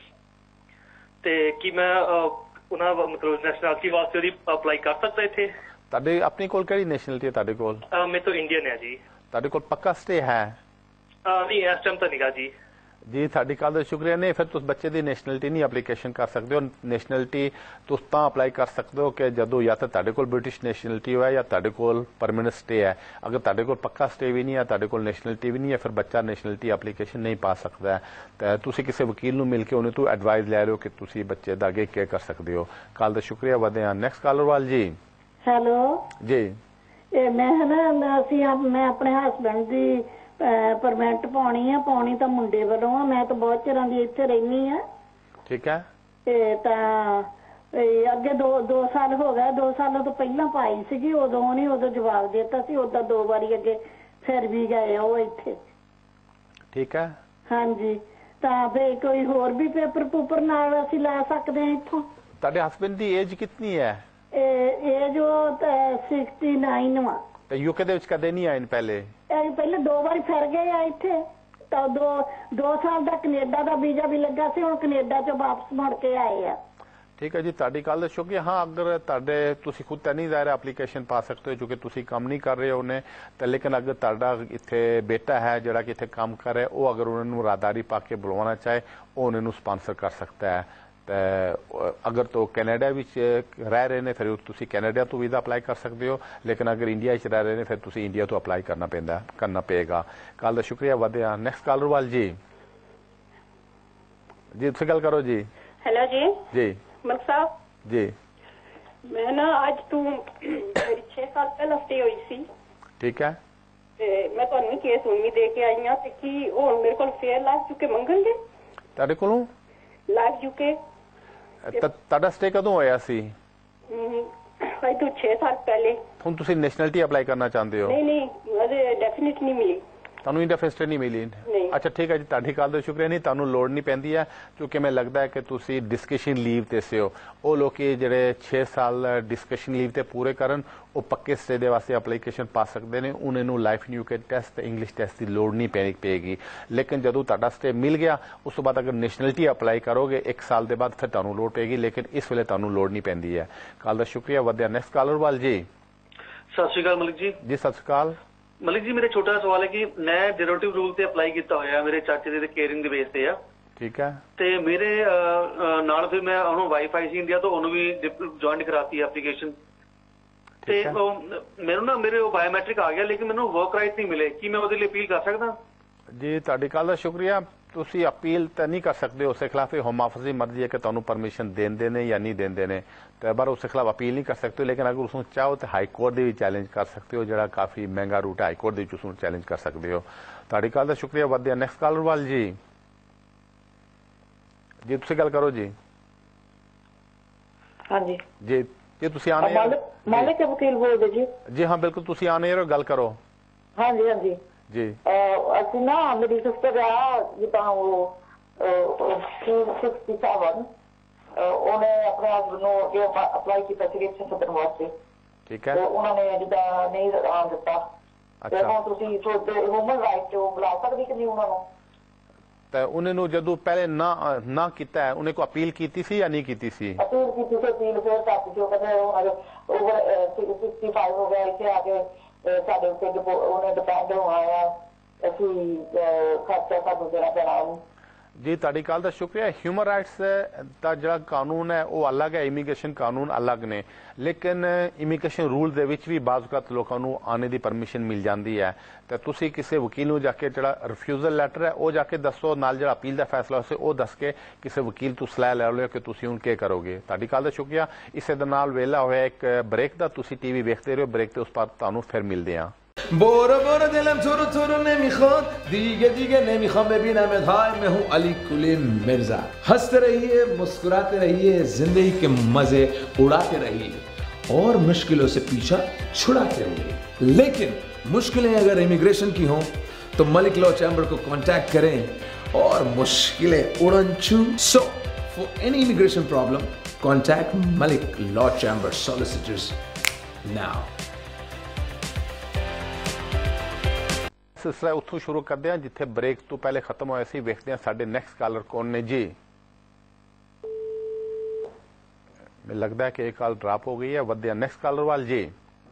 ਤੇ ਕੀ ਮੈਂ ਉਹਨਾਂ ਮਤਲਬ ਨੈਸ਼ਨੈਲਿਟੀ ਵਾਸਤੇ ਉਹਦੀ ਅਪਲਾਈ ਕਰ ਸਕਦਾ ਇੱਥੇ? ਤੁਹਾਡੇ ਆਪਣੀ ਕੋਲ ਕਿਹੜੀ ਨੈਸ਼ਨੈਲਿਟੀ ਹੈ ਤੁਹਾਡੇ ਕੋਲ? ਮੇਰੇ ਤੋਂ ਇੰਡੀਅਨ ਹੈ ਜੀ। ਤੁਹਾਡੇ ਕੋਲ ਪੱਕਾ ਸਟੇ ਹੈ? ਨਹੀਂ ਇਸ ਟਾਈਮ ਤਾਂ ਨਹੀਂਗਾ ਜੀ। ਜੀ ਤੁਹਾਡੀ ਕਾਲ ਦਾ ਸ਼ੁਕਰੀਆ। ਨਹੀਂ ਫਿਰ ਤੁਸੀਂ ਬੱਚੇ ਦੀ ਨੈਸ਼ਨੈਲਿਟੀ ਨਹੀਂ ਐਪਲੀਕੇਸ਼ਨ ਕਰ ਸਕਦੇ ਹੋ। ਨੈਸ਼ਨੈਲਿਟੀ ਤੁਸੀਂ ਤਾਂ ਅਪਲਾਈ ਕਰ ਸਕਦੇ ਹੋ ਕਿ ਜਦੋਂ ਜਾਂ ਤਾਂ ਤੁਹਾਡੇ ਕੋਲ ਬ੍ਰਿਟਿਸ਼ ਨੈਸ਼ਨੈਲਿਟੀ ਹੋਇਆ ਜਾਂ ਤੁਹਾਡੇ ਕੋਲ ਪਰਮਾਨੈਂਟ ਸਟੇ ਹੈ। ਅਗਰ ਤੁਹਾਡੇ ਕੋਲ ਪੱਕਾ ਸਟੇ ਵੀ ਨਹੀਂ ਹੈ, ਤੁਹਾਡੇ ਕੋਲ ਨੈਸ਼ਨੈਲਿਟੀ ਵੀ ਨਹੀਂ ਹੈ, ਫਿਰ ਬੱਚਾ ਨੈਸ਼ਨੈਲਿਟੀ ਐਪਲੀਕੇਸ਼ਨ ਨਹੀਂ ਪਾ ਸਕਦਾ ਹੈ। ਤਾਂ ਤੁਸੀਂ ਕਿਸੇ ਵਕੀਲ ਨੂੰ ਮਿਲ ਕੇ ਉਹਨੇ ਤੋਂ ਐਡਵਾਈਸ ਲੈ ਲਓ ਕਿ ਤੁਸੀਂ ਬੱਚੇ ਦਾ ਅੱਗੇ ਕੀ ਕਰ ਸਕਦੇ ਹੋ। ਕਾਲ ਦਾ ਸ਼ੁਕਰੀਆ। ਵਧਦੇ ਹਾਂ ਨੈਕਸਟ ਕਾਲਰ ਵੱਲ ਜੀ। ਹੈਲੋ ਜੀ। ਇਹ ਮੈਂ ਨਾ ਅਸੀਂ ਮੈਂ ਆਪਣੇ ਹਸਬੈਂਡ ਦੀ ਪਰਮਿਟ ਪਾਉਣੀ ਆ, ਪਾਉਣੀ ਤਾਂ ਮੁੰਡੇ ਵੱਲੋਂ ਆ। ਮੈਂ ਤਾਂ ਬਹੁਤ ਚਿਰਾਂ ਦੀ ਇੱਥੇ ਰਹਿਨੀ ਆ। ਠੀਕ ਹੈ। ਤੇ ਤਾਂ ਅੱਗੇ ਦੋ ਦੋ ਸਾਲ ਹੋ ਗਏ, ਦੋ ਸਾਲਾਂ ਤੋਂ ਪਹਿਲਾਂ ਪਾਈ ਸੀਗੀ, ਉਦੋਂ ਨਹੀਂ ਉਦੋਂ ਜਵਾਬ ਦਿੱਤਾ ਸੀ। ਉਦਾਂ ਦੋ ਵਾਰੀ ਅੱਗੇ ਫਿਰ ਵੀ ਗਏ ਉਹ ਇੱਥੇ। ਠੀਕ ਹੈ। ਹਾਂਜੀ। ਤਾਂ ਫਿਰ ਕੋਈ ਹੋਰ ਵੀ ਪੇਪਰ ਪੂਪਰ ਨਾਲ ਅਸੀਂ ਲੈ ਸਕਦੇ ਹਾਂ ਇੱਥੋਂ? ਤੁਹਾਡੇ ਹਸਬੈਂਡ ਦੀ ਏਜ ਕਿੰਨੀ ਹੈ? ਏਜ ਉਹ ਸਿਕਸਟੀ ਨਾਈਨ ਵਾ। ਤੇ ਯੂਕੇ ਦੇ ਵਿੱਚ ਕਦੇ ਨਹੀਂ ਆਏ ਪਹਿਲੇ? ਇਹ ਪਹਿਲੇ ਦੋ ਵਾਰੀ ਫਿਰ ਗਏ ਆ ਇੱਥੇ। ਤਾਂ ਦੋ ਦੋ ਸਾਲ ਦਾ ਕੈਨੇਡਾ ਦਾ ਵੀਜ਼ਾ ਵੀ ਲੱਗਾ ਸੀ, ਹੁਣ ਕੈਨੇਡਾ ਚੋਂ ਵਾਪਸ ਮੁੜ ਕੇ ਆਏ ਆ। ਠੀਕ ਹੈ ਜੀ, ਤੁਹਾਡੀ ਗੱਲ ਦਾ ਸ਼ੁਕਰੀਆ। ਹਾਂ ਅਗਰ ਤੁਹਾਡੇ ਤੁਸੀਂ ਖੁਦ ਤਾਂ ਨਹੀਂ ਜ਼ਾਹਿਰ ਐਪਲੀਕੇਸ਼ਨ ਪਾ ਸਕਦੇ ਹੋ ਕਿਉਂਕਿ ਤੁਸੀਂ ਕੰਮ ਨਹੀਂ ਕਰ ਰਹੇ ਉਹਨੇ ਤਾਂ, ਲੇਕਿਨ ਅਗਰ ਤੁਹਾਡਾ ਇੱਥੇ ਬੇਟਾ ਹੈ ਜਿਹੜਾ ਕਿ ਇੱਥੇ ਕੰਮ ਕਰ ਰਿਹਾ, ਉਹ ਅਗਰ ਉਹਨਾਂ ਨੂੰ ਰਾਹਦਾਰੀ ਪਾ ਕੇ ਬੁਲਵਾਉਣਾ ਚਾਹੇ ਉਹ ਉਹਨਾਂ ਨੂੰ ਸਪਾਂਸਰ ਕਰ ਸਕਦਾ ਹੈ। ਅਗਰ ਤੋਂ ਕੈਨੇਡਾ ਵਿੱਚ ਰਹਿ ਰਹੇ ਨੇ ਫਿਰ ਤੁਸੀਂ ਕੈਨੇਡਾ ਤੋਂ ਵੀਜ਼ਾ ਅਪਲਾਈ ਕਰ ਸਕਦੇ ਹੋ, ਲੇਕਿਨ ਅਗਰ ਇੰਡੀਆ ਵਿੱਚ ਰਹਿ ਰਹੇ ਨੇ ਫਿਰ ਤੁਸੀਂ ਇੰਡੀਆ ਤੋਂ ਅਪਲਾਈ ਕਰਨਾ ਪੈਂਦਾ ਕਰਨਾ ਪਏਗਾ। ਕਾਲ ਦਾ ਸ਼ੁਕਰੀਆ। ਵਧਿਆ ਨੈਕਸਟ ਕਾਲਰ ਵੱਲ ਜੀ। ਜੀ ਤੁਸੀਂ ਗੱਲ ਕਰੋ ਜੀ। ਹੈਲੋ ਜੀ। ਜੀ ਮਲਕ ਸਾਹਿਬ ਜੀ। ਮੈਂ ਨਾ ਅੱਜ ਤੋਂ ਮੇਰੀ ਛੇ ਸਾਲ ਪਹਿਲਾਂ ਸਟੇ ਹੋਈ ਸੀ। ਠੀਕ ਹੈ। ਤੇ ਮੈਂ ਤੁਹਾਨੂੰ ਕੇਸ ਉਮੀਦ ਦੇ ਕੇ ਆਈ ਹਾਂ ਤੇ ਕੀ ਉਹ ਮੇਰੇ ਕੋਲ ਫੇਰ ਲੱਗ ਚੁੱਕੇ ਮੰਗਣਗੇ? ਤੁਹਾਡੇ ਕੋਲੋਂ ਲੱਗ ਚੁੱਕੇ? ਤੁਹਾਡਾ ਸਟੇ ਕਦੋਂ ਹੋਇਆ ਸੀ? ਅੱਜ ਤੋਂ ਛੇ ਸਾਲ ਪਹਿਲੇ। ਹੁਣ ਤੁਸੀਂ ਨੈਸ਼ਨੈਲਿਟੀ ਅਪਲਾਈ ਕਰਨਾ ਚਾਹੁੰਦੇ ਹੋ? ਨਹੀਂ ਨਹੀਂ ਅਜੇ ਡੈਫੀਨਿਟ ਨਹੀਂ ਮਿਲੀ ਤੁਹਾਨੂੰ ਇੰਡੈਫਿਨਿਟ ਨਹੀਂ ਮਿਲੀ? ਅੱਛਾ ਠੀਕ ਹੈ ਜੀ, ਤੁਹਾਡੀ ਗੱਲ ਦਾ ਸ਼ੁਕਰੀਆ। ਨਹੀਂ ਤੁਹਾਨੂੰ ਲੋੜ ਨਹੀਂ ਪੈਂਦੀ ਹੈ ਕਿਉਂਕਿ ਮੈਨੂੰ ਲੱਗਦਾ ਹੈ ਕਿ ਤੁਸੀਂ ਡਿਸਕਸ਼ਨ ਲੀਵ ਤੇ ਸੇ ਹੋ। ਉਹ ਲੋਕੀ ਜਿਹੜੇ ਛੇ ਸਾਲ ਡਿਸਕਸ਼ਨ ਲੀਵ ਤੇ ਪੂਰੇ ਕਰਨ ਉਹ ਪੱਕੇ ਸਟੇ ਦੇ ਵਾਸਤੇ ਐਪਲੀਕੇਸ਼ਨ ਪਾ ਸਕਦੇ ਨੇ। ਉਹਨਾਂ ਨੂੰ ਲਾਈਫ ਨਿਊ ਕੇ ਟੈਸਟ ਤੇ ਇੰਗਲਿਸ਼ ਟੈਸਟ ਦੀ ਲੋੜ ਨਹੀਂ ਪੈਣੀ ਪਏਗੀ। ਲੇਕਿਨ ਜਦੋਂ ਤੁਹਾਡਾ ਸਟੇ ਮਿਲ ਗਿਆ ਉਸ ਤੋਂ ਬਾਅਦ ਅਗਰ ਨੈਸ਼ਨੈਲਿਟੀ ਅਪਲਾਈ ਕਰੋਗੇ ਇੱਕ ਸਾਲ ਦੇ ਬਾਅਦ ਫਿਰ ਤੁਹਾਨੂੰ ਲੋੜ ਪਏਗੀ, ਲੇਕਿਨ ਇਸ ਵੇਲੇ ਤੁਹਾਨੂੰ ਲੋੜ ਨਹੀਂ ਪੈਂਦੀ ਹੈ। ਕਾਲ ਦਾ ਸ਼ੁਕਰੀਆ। ਵਧਿਆ ਨੈਕਸਟ ਕਾਲਰ ਵਾਲ ਜੀ। ਸਤਿ ਸ਼੍ਰੀ ਅਕਾਲ ਮਲਿਕ ਜੀ। ਜੀ ਸਤਿ ਸ਼੍ਰੀ ਅਕਾਲ ਮਲਿਕ ਜੀ, ਮੇਰਾ ਛੋਟਾ ਜਿਹਾ ਸਵਾਲ ਹੈ ਕਿ ਮੈਂ ਡੈਰੋਟਿਵ ਰੂਲ ਤੇ ਅਪਲਾਈ ਕੀਤਾ ਹੋਇਆ, ਮੇਰੇ ਚਾਚੇ ਦੇ ਕੇਅਰਿੰਗ ਦੇ ਬੇਸ ਤੇ ਆ। ਠੀਕ ਹੈ। ਤੇ ਮੇਰੇ ਨਾਲ ਫਿਰ ਮੈਂ ਉਹਨੂੰ ਵਾਈਫਾਈ ਸੀ ਇੰਡੀਆ ਤੋਂ ਉਹਨੂੰ ਵੀ ਜੁਆਇਨ ਕਰਾਤੀ ਐਪਲੀਕੇਸ਼ਨ ਤੇ ਮੈਨੂੰ ਨਾ ਮੇਰੇ ਉਹ ਬਾਇਓਮੈਟ੍ਰਿਕ ਆ ਗਿਆ ਲੇਕਿਨ ਮੈਨੂੰ ਵਰਕ ਰਾਈਟ ਨਹੀਂ ਮਿਲੇ। ਕੀ ਮੈਂ ਉਹਦੇ ਲਈ ਅਪੀਲ ਕਰ ਸਕਦਾ? ਜੀ ਤੁਹਾਡੀ ਗੱਲ ਦਾ ਸ਼ੁਕਰੀਆ। ਤੁਸੀਂ ਅਪੀਲ ਤਾਂ ਨਹੀਂ ਕਰ ਸਕਦੇ, ਉਸ ਦੇ ਖਿਲਾਫ ਹੋਮ ਆਫਿਸ ਦੀ ਮਰਜ਼ੀ ਹੈ ਕਿ ਤੁਹਾਨੂੰ ਪਰਮਿਸ਼ਨ ਦੇਂਦੇ ਨੇ ਜਾਂ ਨਹੀਂ ਦੇਂਦੇ ਨੇ, ਤੇ ਪਰ ਉਸ ਦੇ ਖਿਲਾਫ ਅਪੀਲ ਨਹੀਂ ਕਰ ਸਕਦੇ। ਲੇਕਿਨ ਅਗਰ ਉਸਨੂੰ ਚਾਹੋ ਤਾਂ ਹਾਈ ਕੋਰਟ ਦੇ ਵੀ ਚੈਲੰਜ ਕਰ ਸਕਦੇ ਹੋ, ਜਿਹੜਾ ਕਾਫੀ ਮਹਿੰਗਾ ਰੂਟ ਹੈ। ਹਾਈ ਕੋਰਟ ਦੇ ਵਿੱਚ ਉਸਨੂੰ ਚੈਲੰਜ ਕਰ ਸਕਦੇ ਹੋ। ਤੁਹਾਡੀ ਗੱਲ ਦਾ ਸ਼ੁਕਰੀਆ। ਵਧਿਆ ਨੈਕਸਟ ਕਾਲਰ ਵਾਲ ਜੀ। ਜੀ ਤੁਸੀਂ ਗੱਲ ਕਰੋ ਜੀ। ਹਾਂਜੀ ਜੀ ਜੀ ਤੁਸੀਂ ਆਨੇ ਮਾਲਿਕ ਵਕੀਲ ਬੋਲਦੇ ਜੀ? ਜੀ ਹਾਂ ਬਿਲਕੁਲ, ਤੁਸੀਂ ਆਨੇ ਹੋ, ਗੱਲ ਕਰੋ। ਹਾਂਜੀ ਹਾਂਜੀ ਜੀ ਅਸੀਂ ਨਾ ਮੇਰੀ ਸਿਸਟਰ ਆ ਜਿੱਦਾਂ ਉਹ ਸਿਕਸਟੀ ਸੈਵਨ ਉਹਨੇ ਆਪਣੇ ਹਸਬੈਂਡ ਨੂੰ ਅੱਗੇ ਅਪਲਾਈ ਕੀਤਾ ਸੀ ਇੱਥੇ ਸੱਦਣ ਵਾਸਤੇ। ਠੀਕ ਹੈ। ਉਹਨਾਂ ਨੇ ਜਿੱਦਾਂ ਨਹੀਂ ਆਉਣ ਦਿੱਤਾ ਤੇ ਹੁਣ ਤੁਸੀਂ ਸੋਚਦੇ ਹਿਊਮਨ ਰਾਈਟ ਉਹ ਬੁਲਾ ਸਕਦੇ ਕਿ ਨਹੀਂ ਉਹਨਾਂ ਨੂੰ? ਤਾਂ ਉਹਨਾਂ ਨੂੰ ਜਦੋਂ ਪਹਿਲੇ ਨਾ ਨਾ ਕੀਤਾ ਹੈ ਉਹਨੇ ਕੋ ਅਪੀਲ ਕੀਤੀ ਸੀ ਜਾਂ ਨਹੀਂ ਕੀਤੀ ਸੀ? ਅਪੀਲ ਕੀਤੀ ਸੀ, ਅਪੀਲ ਫਿਰ ਕਰਤੀ ਸੀ। ਉਹ ਕਹਿੰਦੇ ਓਵਰ ਸਿਕਸਟੀ ਫਾਈਵ ਹੋ ਗਿਆ, ਇੱਥੇ ਆ ਕੇ ਸਾਡੇ ਉੱਤੇ ਉਹਨੇ ਡਿਪੈਂਡ ਹੋਣਾ ਆ, ਅਸੀਂ ਖਰਚਾ ਸਾਨੂੰ ਦੇਣਾ ਪੈਣਾ ਉਹਨੂੰ। ਜੀ ਤੁਹਾਡੀ ਗੱਲ ਦਾ ਸ਼ੁਕਰੀਆ। ਹਿਊਮਨ ਰਾਈਟਸ ਦਾ ਜਿਹੜਾ ਕਾਨੂੰਨ ਹੈ ਉਹ ਅਲੱਗ ਹੈ, ਇਮੀਗ੍ਰੇਸ਼ਨ ਕਾਨੂੰਨ ਅਲੱਗ ਨੇ, ਲੇਕਿਨ ਇਮੀਗ੍ਰੇਸ਼ਨ ਰੂਲ ਦੇ ਵਿੱਚ ਵੀ ਬਾਜ਼ ਵਕਤ ਲੋਕਾਂ ਨੂੰ ਆने ਦੀ ਪਰਮਿਸ਼ਨ ਮਿਲ ਜਾਂਦੀ ਹੈ। ਤਾਂ ਤੁਸੀਂ ਕਿਸੇ ਵਕੀਲ ਨੂੰ ਜਾ ਕੇ ਜਿਹੜਾ ਰਿਫਿਊਜ਼ਲ ਲੈਟਰ ਹੈ ਉਹ ਜਾ ਕੇ ਦੱਸੋ, ਨਾਲ ਜਿਹੜਾ ਅਪੀਲ ਦਾ ਫੈਸਲਾ ਉਸੇ ਉਹ ਦੱਸ ਕੇ ਕਿਸੇ ਵਕੀਲ ਤੋਂ ਸਲਾਹ ਲੈ ਲਿਓ ਕਿ ਤੁਸੀਂ ਹੁਣ ਕੀ ਕਰੋਗੇ। ਤੁਹਾਡੀ ਗੱਲ ਦਾ ਸ਼ੁਕਰੀਆ। ਇਸੇ ਦੇ ਨਾਲ ਵੇਲਾ ਹੋਇਆ ਇੱਕ ਬ੍ਰੇਕ ਦਾ, ਤੁਸੀਂ ਟੀਵੀ ਵੇਖਦੇ ਰਹੋ, ਬ੍ਰੇਕ ਤੇ ਉਸ ਪਰ ਤੁਹਾਨੂੰ ਫਿਰ ਮਿਲਦੇ ਹਾਂ। برو برو دلم تو رو تو رو نمیخواد دیگه دیگه نمیخوام ببینمت های میں ہوں علی کلی مرزا ہنستے رہیے مسکراتے رہیے زندگی کے مزے اڑاتے رہیے اور مشکلوں سے پیچھا چھڑاتے رہیے لیکن مشکلیں اگر امیگریشن کی ہوں تو ملک لا چیمبر کو کانٹیکٹ کریں اور مشکلیں اڑن چھو so for any immigration problem contact Malik law chamber سولیسیٹرز now. ਸਿਲਸਿਲਾ ਉੱਥੋਂ ਸ਼ੁਰੂ ਕਰਦੇ ਹਾਂ ਜਿੱਥੇ ਬ੍ਰੇਕ ਤੋਂ ਪਹਿਲੇ ਖਤਮ ਹੋਇਆ ਸੀ। ਵੇਖਦੇ ਹਾਂ ਸਾਡੇ ਨੈਕਸਟ ਕਾਲਰ ਕੌਣ ਨੇ ਜੀ। ਮੈਨੂੰ ਲੱਗਦਾ ਹੈ ਕਿ ਇਹ ਕਾਲ ਡਰਾਪ ਹੋ ਗਈ ਹੈ। ਵਧਿਆ ਨੈਕਸਟ ਕਾਲਰ ਵਾਲ ਜੀ।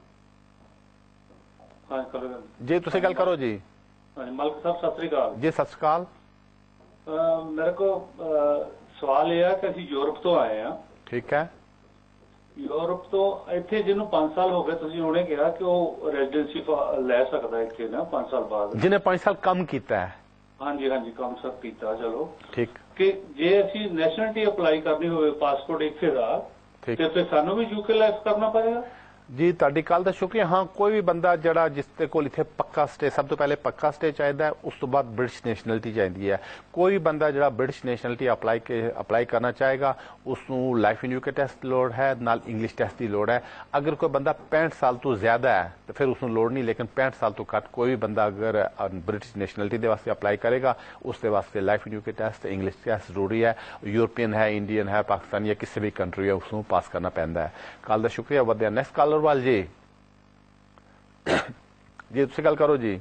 ਹਾਂ ਜੀ ਤੁਸੀਂ ਗੱਲ ਕਰੋ ਜੀ। ਮਲਕ ਸਾਹਿਬ ਸਤਿ ਸ੍ਰੀ ਅਕਾਲ ਜੀ। ਸਤਿ ਸ੍ਰੀ ਅਕਾਲ। ਮੇਰੇ ਕੋ ਸਵਾਲ ਇਹ ਹੈ ਕਿ ਅਸੀਂ ਯੂਰਪ ਤੋਂ ਆਏ ਹਾਂ। ਠੀਕ ਹੈ। ਯੂਰਪ ਤੋਂ ਇੱਥੇ ਜਿਹਨੂੰ ਪੰਜ ਸਾਲ ਹੋ ਗਏ, ਤੁਸੀਂ ਹੁਣੇ ਕਿਹਾ ਕਿ ਉਹ ਰੈਜ਼ੀਡੈਂਸੀ ਲੈ ਸਕਦਾ ਇੱਥੇ ਨਾ ਪੰਜ ਸਾਲ ਬਾਅਦ, ਜਿਹਨੇ ਪੰਜ ਸਾਲ ਕੰਮ ਕੀਤਾ ਹੈ। ਹਾਂਜੀ ਹਾਂਜੀ ਕੰਮ ਸਭ ਕੀਤਾ। ਚਲੋ ਠੀਕ। ਕਿ ਜੇ ਅਸੀਂ ਨੈਸ਼ਨੈਲਿਟੀ ਅਪਲਾਈ ਕਰਨੀ ਹੋਵੇ ਪਾਸਪੋਰਟ ਇੱਥੇ ਦਾ, ਤੇ ਫਿਰ ਸਾਨੂੰ ਵੀ ਯੂਕੇ ਲਾਈਫ ਕਰਨਾ ਪਏਗਾ? ਜੀ ਤੁਹਾਡੀ ਗੱਲ ਦਾ ਸ਼ੁਕਰੀਆ। ਹਾਂ ਕੋਈ ਵੀ ਬੰਦਾ ਜਿਹੜਾ ਜਿਸ ਦੇ ਕੋਲ ਇੱਥੇ ਪੱਕਾ ਸਟੇ, ਸਭ ਤੋਂ ਪਹਿਲੇ ਪੱਕਾ ਸਟੇ ਚਾਹੀਦਾ, ਉਸ ਤੋਂ ਬਾਅਦ ਬ੍ਰਿਟਿਸ਼ ਨੈਸ਼ਨੈਲਿਟੀ ਚਾਹੀਦੀ ਹੈ। ਕੋਈ ਬੰਦਾ ਜਿਹੜਾ ਬ੍ਰਿਟਿਸ਼ ਨੈਸ਼ਨੈਲਿਟੀ ਅਪਲਾਈ ਕੇ ਅਪਲਾਈ ਕਰਨਾ ਚਾਹੇਗਾ ਉਸ ਨੂੰ ਲਾਈਫ ਇਨ ਯੂਕੇ ਟੈਸਟ ਦੀ ਲੋੜ ਹੈ, ਨਾਲ ਇੰਗਲਿਸ਼ ਟੈਸਟ ਦੀ ਲੋੜ ਹੈ। ਅਗਰ ਕੋਈ ਬੰਦਾ ਪੈਂਹਠ ਸਾਲ ਤੋਂ ਜ਼ਿਆਦਾ ਹੈ ਤਾਂ ਫਿਰ ਉਸ ਨੂੰ ਲੋੜ ਨਹੀਂ, ਲੇਕਿਨ ਪੈਂਹਠ ਸਾਲ ਤੋਂ ਘੱਟ ਕੋਈ ਵੀ ਬੰਦਾ ਅਗਰ ਬ੍ਰਿਟਿਸ਼ ਨੈਸ਼ਨੈਲਿਟੀ ਦੇ ਵਾਸਤੇ ਅਪਲਾਈ ਕਰੇਗਾ ਉਸ ਦੇ ਵਾਸਤੇ ਲਾਈਫ ਇਨ ਯੂਕੇ ਟੈਸਟ ਤੇ ਇੰਗਲਿਸ਼ ਟੈਸਟ ਜ਼ਰੂਰੀ ਹੈ। ਯੂਰਪੀਅਨ ਹੈ, ਇੰਡੀਅਨ ਹੈ, ਪਾਕਿਸਤਾਨੀ ਹੈ, ਕਿਸੇ ਵੀ ਕੰਟਰੀ ਹੈ, ਉਸ ਨੂੰ ਪਾਸ ਕਰਨਾ ਪੈਂਦਾ ਹੈ। ਕਾਲ ਦਾ ਸ਼ੁਕਰੀਆ। ਵਧਿਆ ਨੈਕਸਟ ਕਾਲਰ ਵਾਲ ਜੀ। ਜੀ ਤੁਸੀਂ ਗੱਲ ਕਰੋ ਜੀ।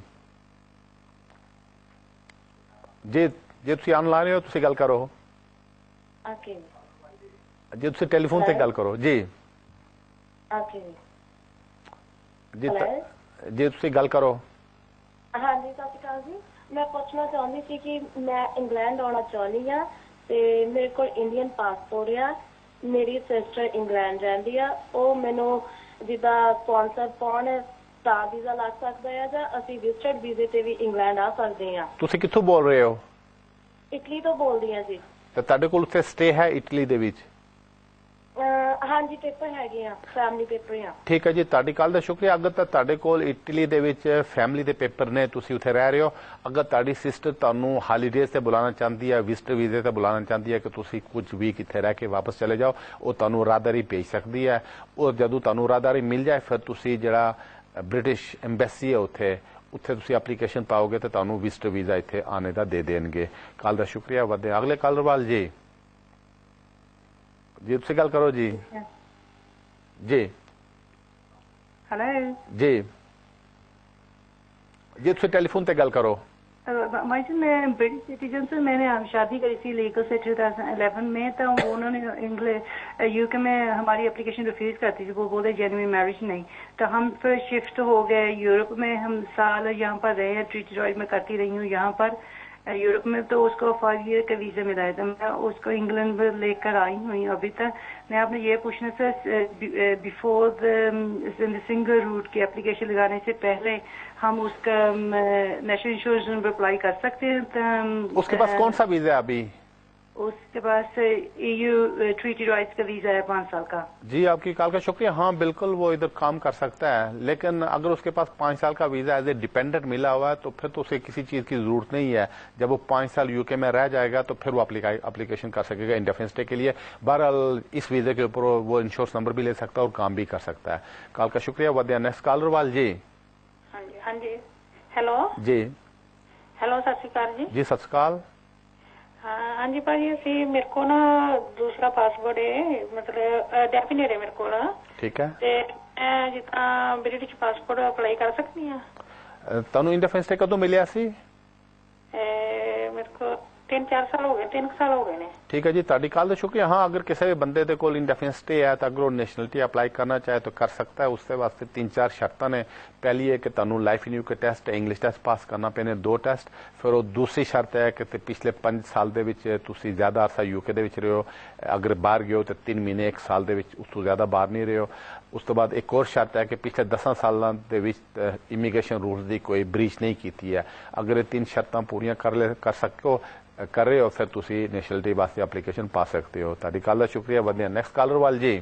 ਜੀ ਜੇ ਤੁਸੀਂ ਆਨਲਾਈਨ ਹੋ ਤੁਸੀਂ ਗੱਲ ਕਰੋ। ਓਕੇ ਜੀ ਤੁਸੀਂ ਟੈਲੀਫੋਨ ਤੇ ਗੱਲ ਕਰੋ ਜੀ। ਓਕੇ ਜੀ ਜੀ ਤੁਸੀਂ ਗੱਲ ਕਰੋ। ਹਾਂਜੀ ਸਤਿ ਸ਼੍ਰੀ ਅਕਾਲ ਜੀ। ਮੈਂ ਪੁੱਛਣਾ ਚਾਹੁੰਦੀ ਸੀ ਕਿ ਮੈਂ ਇੰਗਲੈਂਡ ਆਉਣਾ ਚਾਹੁੰਦੀ ਆ ਤੇ ਮੇਰੇ ਕੋਲ ਇੰਡੀਅਨ ਪਾਸਪੋਰਟ ਆ। ਮੇਰੀ ਸਿਸਟਰ ਇੰਗਲੈਂਡ ਰਹਿੰਦੀ ਆ, ਉਹ ਮੈਨੂੰ ਜਿੱਦਾਂ ਸਪਾਂਸਰ ਪਾਉਣ ਸਟਾਰ ਵੀਜ਼ਾ ਲੱਗ ਸਕਦਾ ਹੈ ਜਾਂ ਅਸੀਂ ਵਿਜ਼ਟਡ ਵੀਜ਼ੇ ਤੇ ਵੀ ਇੰਗਲੈਂਡ ਆ ਸਕਦੇ ਹਾਂ? ਤੁਸੀਂ ਕਿੱਥੋਂ ਬੋਲ ਰਹੇ ਹੋ? ਇਟਲੀ ਤੋਂ ਬੋਲਦੀ ਹਾਂ ਜੀ। ਤੇ ਤੁਹਾਡੇ ਕੋਲ ਉੱਥੇ ਸਟੇ ਹੈ ਇਟਲੀ ਦੇ ਵਿੱਚ? ਹਾਂਜੀ ਪੇਪਰ ਹੈਗੇ ਆ, ਫੈਮਿਲੀ ਪੇਪਰ ਆ। ਠੀਕ ਹੈ ਜੀ, ਤੁਹਾਡੀ ਕੱਲ ਦਾ ਸ਼ੁਕਰੀਆ। ਅਗਰ ਤਾਂ ਤੁਹਾਡੇ ਕੋਲ ਇਟਲੀ ਦੇ ਵਿੱਚ ਫੈਮਿਲੀ ਦੇ ਪੇਪਰ ਨੇ, ਤੁਸੀਂ ਉੱਥੇ ਰਹਿ ਰਹੇ ਹੋ, ਅਗਰ ਤੁਹਾਡੀ ਸਿਸਟਰ ਤੁਹਾਨੂੰ ਹਾਲੀਡੇਜ਼ ਤੇ ਬੁਲਾਉਣਾ ਚਾਹੁੰਦੀ ਹੈ, ਵਿਜ਼ਟਰ ਵੀਜ਼ੇ ਤੇ ਬੁਲਾਉਣਾ ਚਾਹੁੰਦੀ ਹੈ ਕਿ ਤੁਸੀਂ ਕੁਝ ਵੀਕ ਇੱਥੇ ਰਹਿ ਕੇ ਵਾਪਸ ਚਲੇ ਜਾਓ, ਉਹ ਤੁਹਾਨੂੰ ਰਾਹਦਾਰੀ ਭੇਜ ਸਕਦੀ ਹੈ। ਉਹ ਜਦੋਂ ਤੁਹਾਨੂੰ ਰਾਹਦਾਰੀ ਮਿਲ ਜਾਏ ਫਿਰ ਤੁਸੀਂ ਜਿਹੜਾ ਬ੍ਰਿਟਿਸ਼ ਐਮਬੈਸੀ ਹੈ ਉੱਥੇ ਉੱਥੇ ਤੁਸੀਂ ਐਪਲੀਕੇਸ਼ਨ ਪਾਓਗੇ ਤੇ ਤੁਹਾਨੂੰ ਵਿਜ਼ਟਰ ਵੀਜ਼ਾ ਇੱਥੇ ਆने ਦਾ ਦੇ ਦੇਣਗੇ। ਕੱਲ ਦਾ ਸ਼ੁਕਰੀਆ। ਵਧਦੇ ਅਗਲੇ ਕਾਲਰਵਾਲ ਜੀ। जी तुम गल करो जी। जी हेलो जी जी तुम टेलीफोन ते गल करो। भाई जी मैं ब्रिटिश सिटीजन से मैंने शादी करी थी लीगल से टू थाउजेंड इलेवन में, तो उन्होंने इंग्लिश यूके में हमारी एप्लीकेशन रिफ्यूज करती थी, वो बोले जेन्युइन मैरिज नहीं। तो हम फिर शिफ्ट हो गए यूरोप में, हम साल यहाँ पर रहे, ट्रीटी रॉयल में करती रही हूँ यहाँ पर यूरोप में। तो उसको फाइव ईयर का वीजा मिला है, तो मैं उसको इंग्लैंड में लेकर आई हूँ अभी तक। मैं आपने ये पूछना था बिफोर द सिंगल रूट की एप्लीकेशन लगाने से पहले हम उसका नेशनल इंश्योरेंस में अप्लाई कर सकते हैं? तो उसके पास कौन सा वीजा है अभी? उसके पास ईयू ट्रीटी राइट्स का वीजा है पांच साल का। जी आपकी कॉल का शुक्रिया। हाँ बिल्कुल वो इधर काम कर सकता है, लेकिन अगर उसके पास पांच साल का वीजा एज ए डिपेंडेंट मिला हुआ है तो फिर तो उसे किसी चीज की जरूरत नहीं है। जब वो पांच साल यूके में रह जाएगा तो फिर वो एप्लीकेशन कर सकेगा इंडेफिनिट स्टे के लिए। बहरहाल इस वीजे के ऊपर वो इंश्योरेंस नंबर भी ले सकता है और काम भी कर सकता है। कॉल का शुक्रिया। वधिया नेक्स्ट कॉलरवाल जी। हाँ जी हाँ जी हेलो जी हेलो सत श्री अकाल जी। जी सत श्री अकाल। हाँ जी भाजी असी मेरे को ना दूसरा पासपोर्ट है, मतलब डेफिनेट है मेरे को। ठीक है ते मैं जितना ब्रिटिश पासपोर्ट अप्लाई कर सकती हूँ। तनु इंडेफिनिट स्टे कदों मिलिया सी? मेरे को तीन चार साल हो गए, तीन साल हो गए ने। ठीक है जी, ਤੁਹਾਡੀ ਕਾਲ ਦਾ ਸ਼ੁਕਰੀਆ। हाँ अगर किसी भी बंदे ਦੇ ਕੋਲ इंडेफिनिट स्टे है तो अगर वो नेशनलिटी अप्लाई करना चाहे तो कर सकता है। उसके वास्ते तीन चार शर्तां ने। पहली है कि ਤੁਹਾਨੂੰ life in UK test English test pass करना पैने, दो टेस्ट। फिर वो दूसरी शर्त है कि पिछले पांच साल ਦੇ ਵਿੱਚ ਤੁਸੀਂ ਜ਼ਿਆਦਾ ਅਰਸਾ यूके ਦੇ ਵਿੱਚ ਰਹੇ ਹੋ। अगर बाहर गए हो तो तीन महीने एक साल ਦੇ ਵਿੱਚ ਉਸ ਤੋਂ ਜ਼ਿਆਦਾ ਬਾਹਰ ਨਹੀਂ ਰਹੇ ਹੋ। ਉਸ ਤੋਂ ਬਾਅਦ ਇੱਕ ਹੋਰ ਸ਼ਰਤ ਹੈ ਕਿ ਪਿਛਲੇ ਦਸਾਂ ਸਾਲਾਂ ਦੇ ਵਿੱਚ ਇਮੀਗ੍ਰੇਸ਼ਨ ਰੂਲਸ ਦੀ ਕੋਈ ਬ੍ਰੀਚ ਨਹੀਂ ਕੀਤੀ ਹੈ। ਅਗਰ ਇਹ ਤਿੰਨ ਸ਼ਰਤਾਂ ਪੂਰੀਆਂ ਕਰ ਲੈ ਕਰ ਸਕੋ कर रहे हो फिर तुसी नेशनलिटी वास्ते एप्लीकेशन पा सकते हो। ताड़ी कॉल का शुक्रिया। बढ़िया नेक्स्ट कॉलर वाल जी।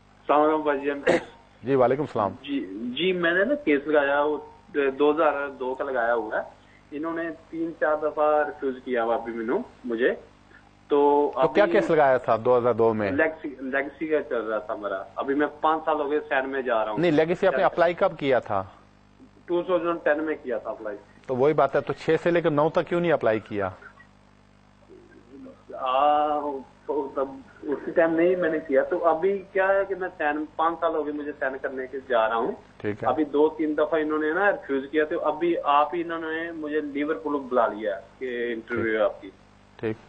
जी वालेकुम सलाम। जी जी मैंने ना केस लगाया वो दो हजार दो का लगाया हुआ है। इन्होंने तीन चार दफा रिफ्यूज किया हुआ अभी मैंने मुझे। तो, तो क्या केस लगाया था दो हजार दो में? लेगेसी का चल रहा था मेरा। अभी मैं पांच साल हो गए सैन में जा रहा हूँ। नहीं लेगेसी आपने अप्लाई कब किया था? टू थाउजेंड टेन में किया था अप्लाई। तो वही बात है, तो छह से लेकर नौ तक क्यों नहीं अप्लाई किया? आ, तो तब उसी टाइम नहीं मैंने किया। तो अभी क्या है कि मैं सैन पांच साल हो गए मुझे सैन करने के जा रहा हूँ। ठीक है। अभी दो तीन दफा इन्होंने ना रिफ्यूज किया, तो अभी आप ही इन्होंने मुझे लिवरपूल बुला लिया कि इंटरव्यू आपकी। ठीक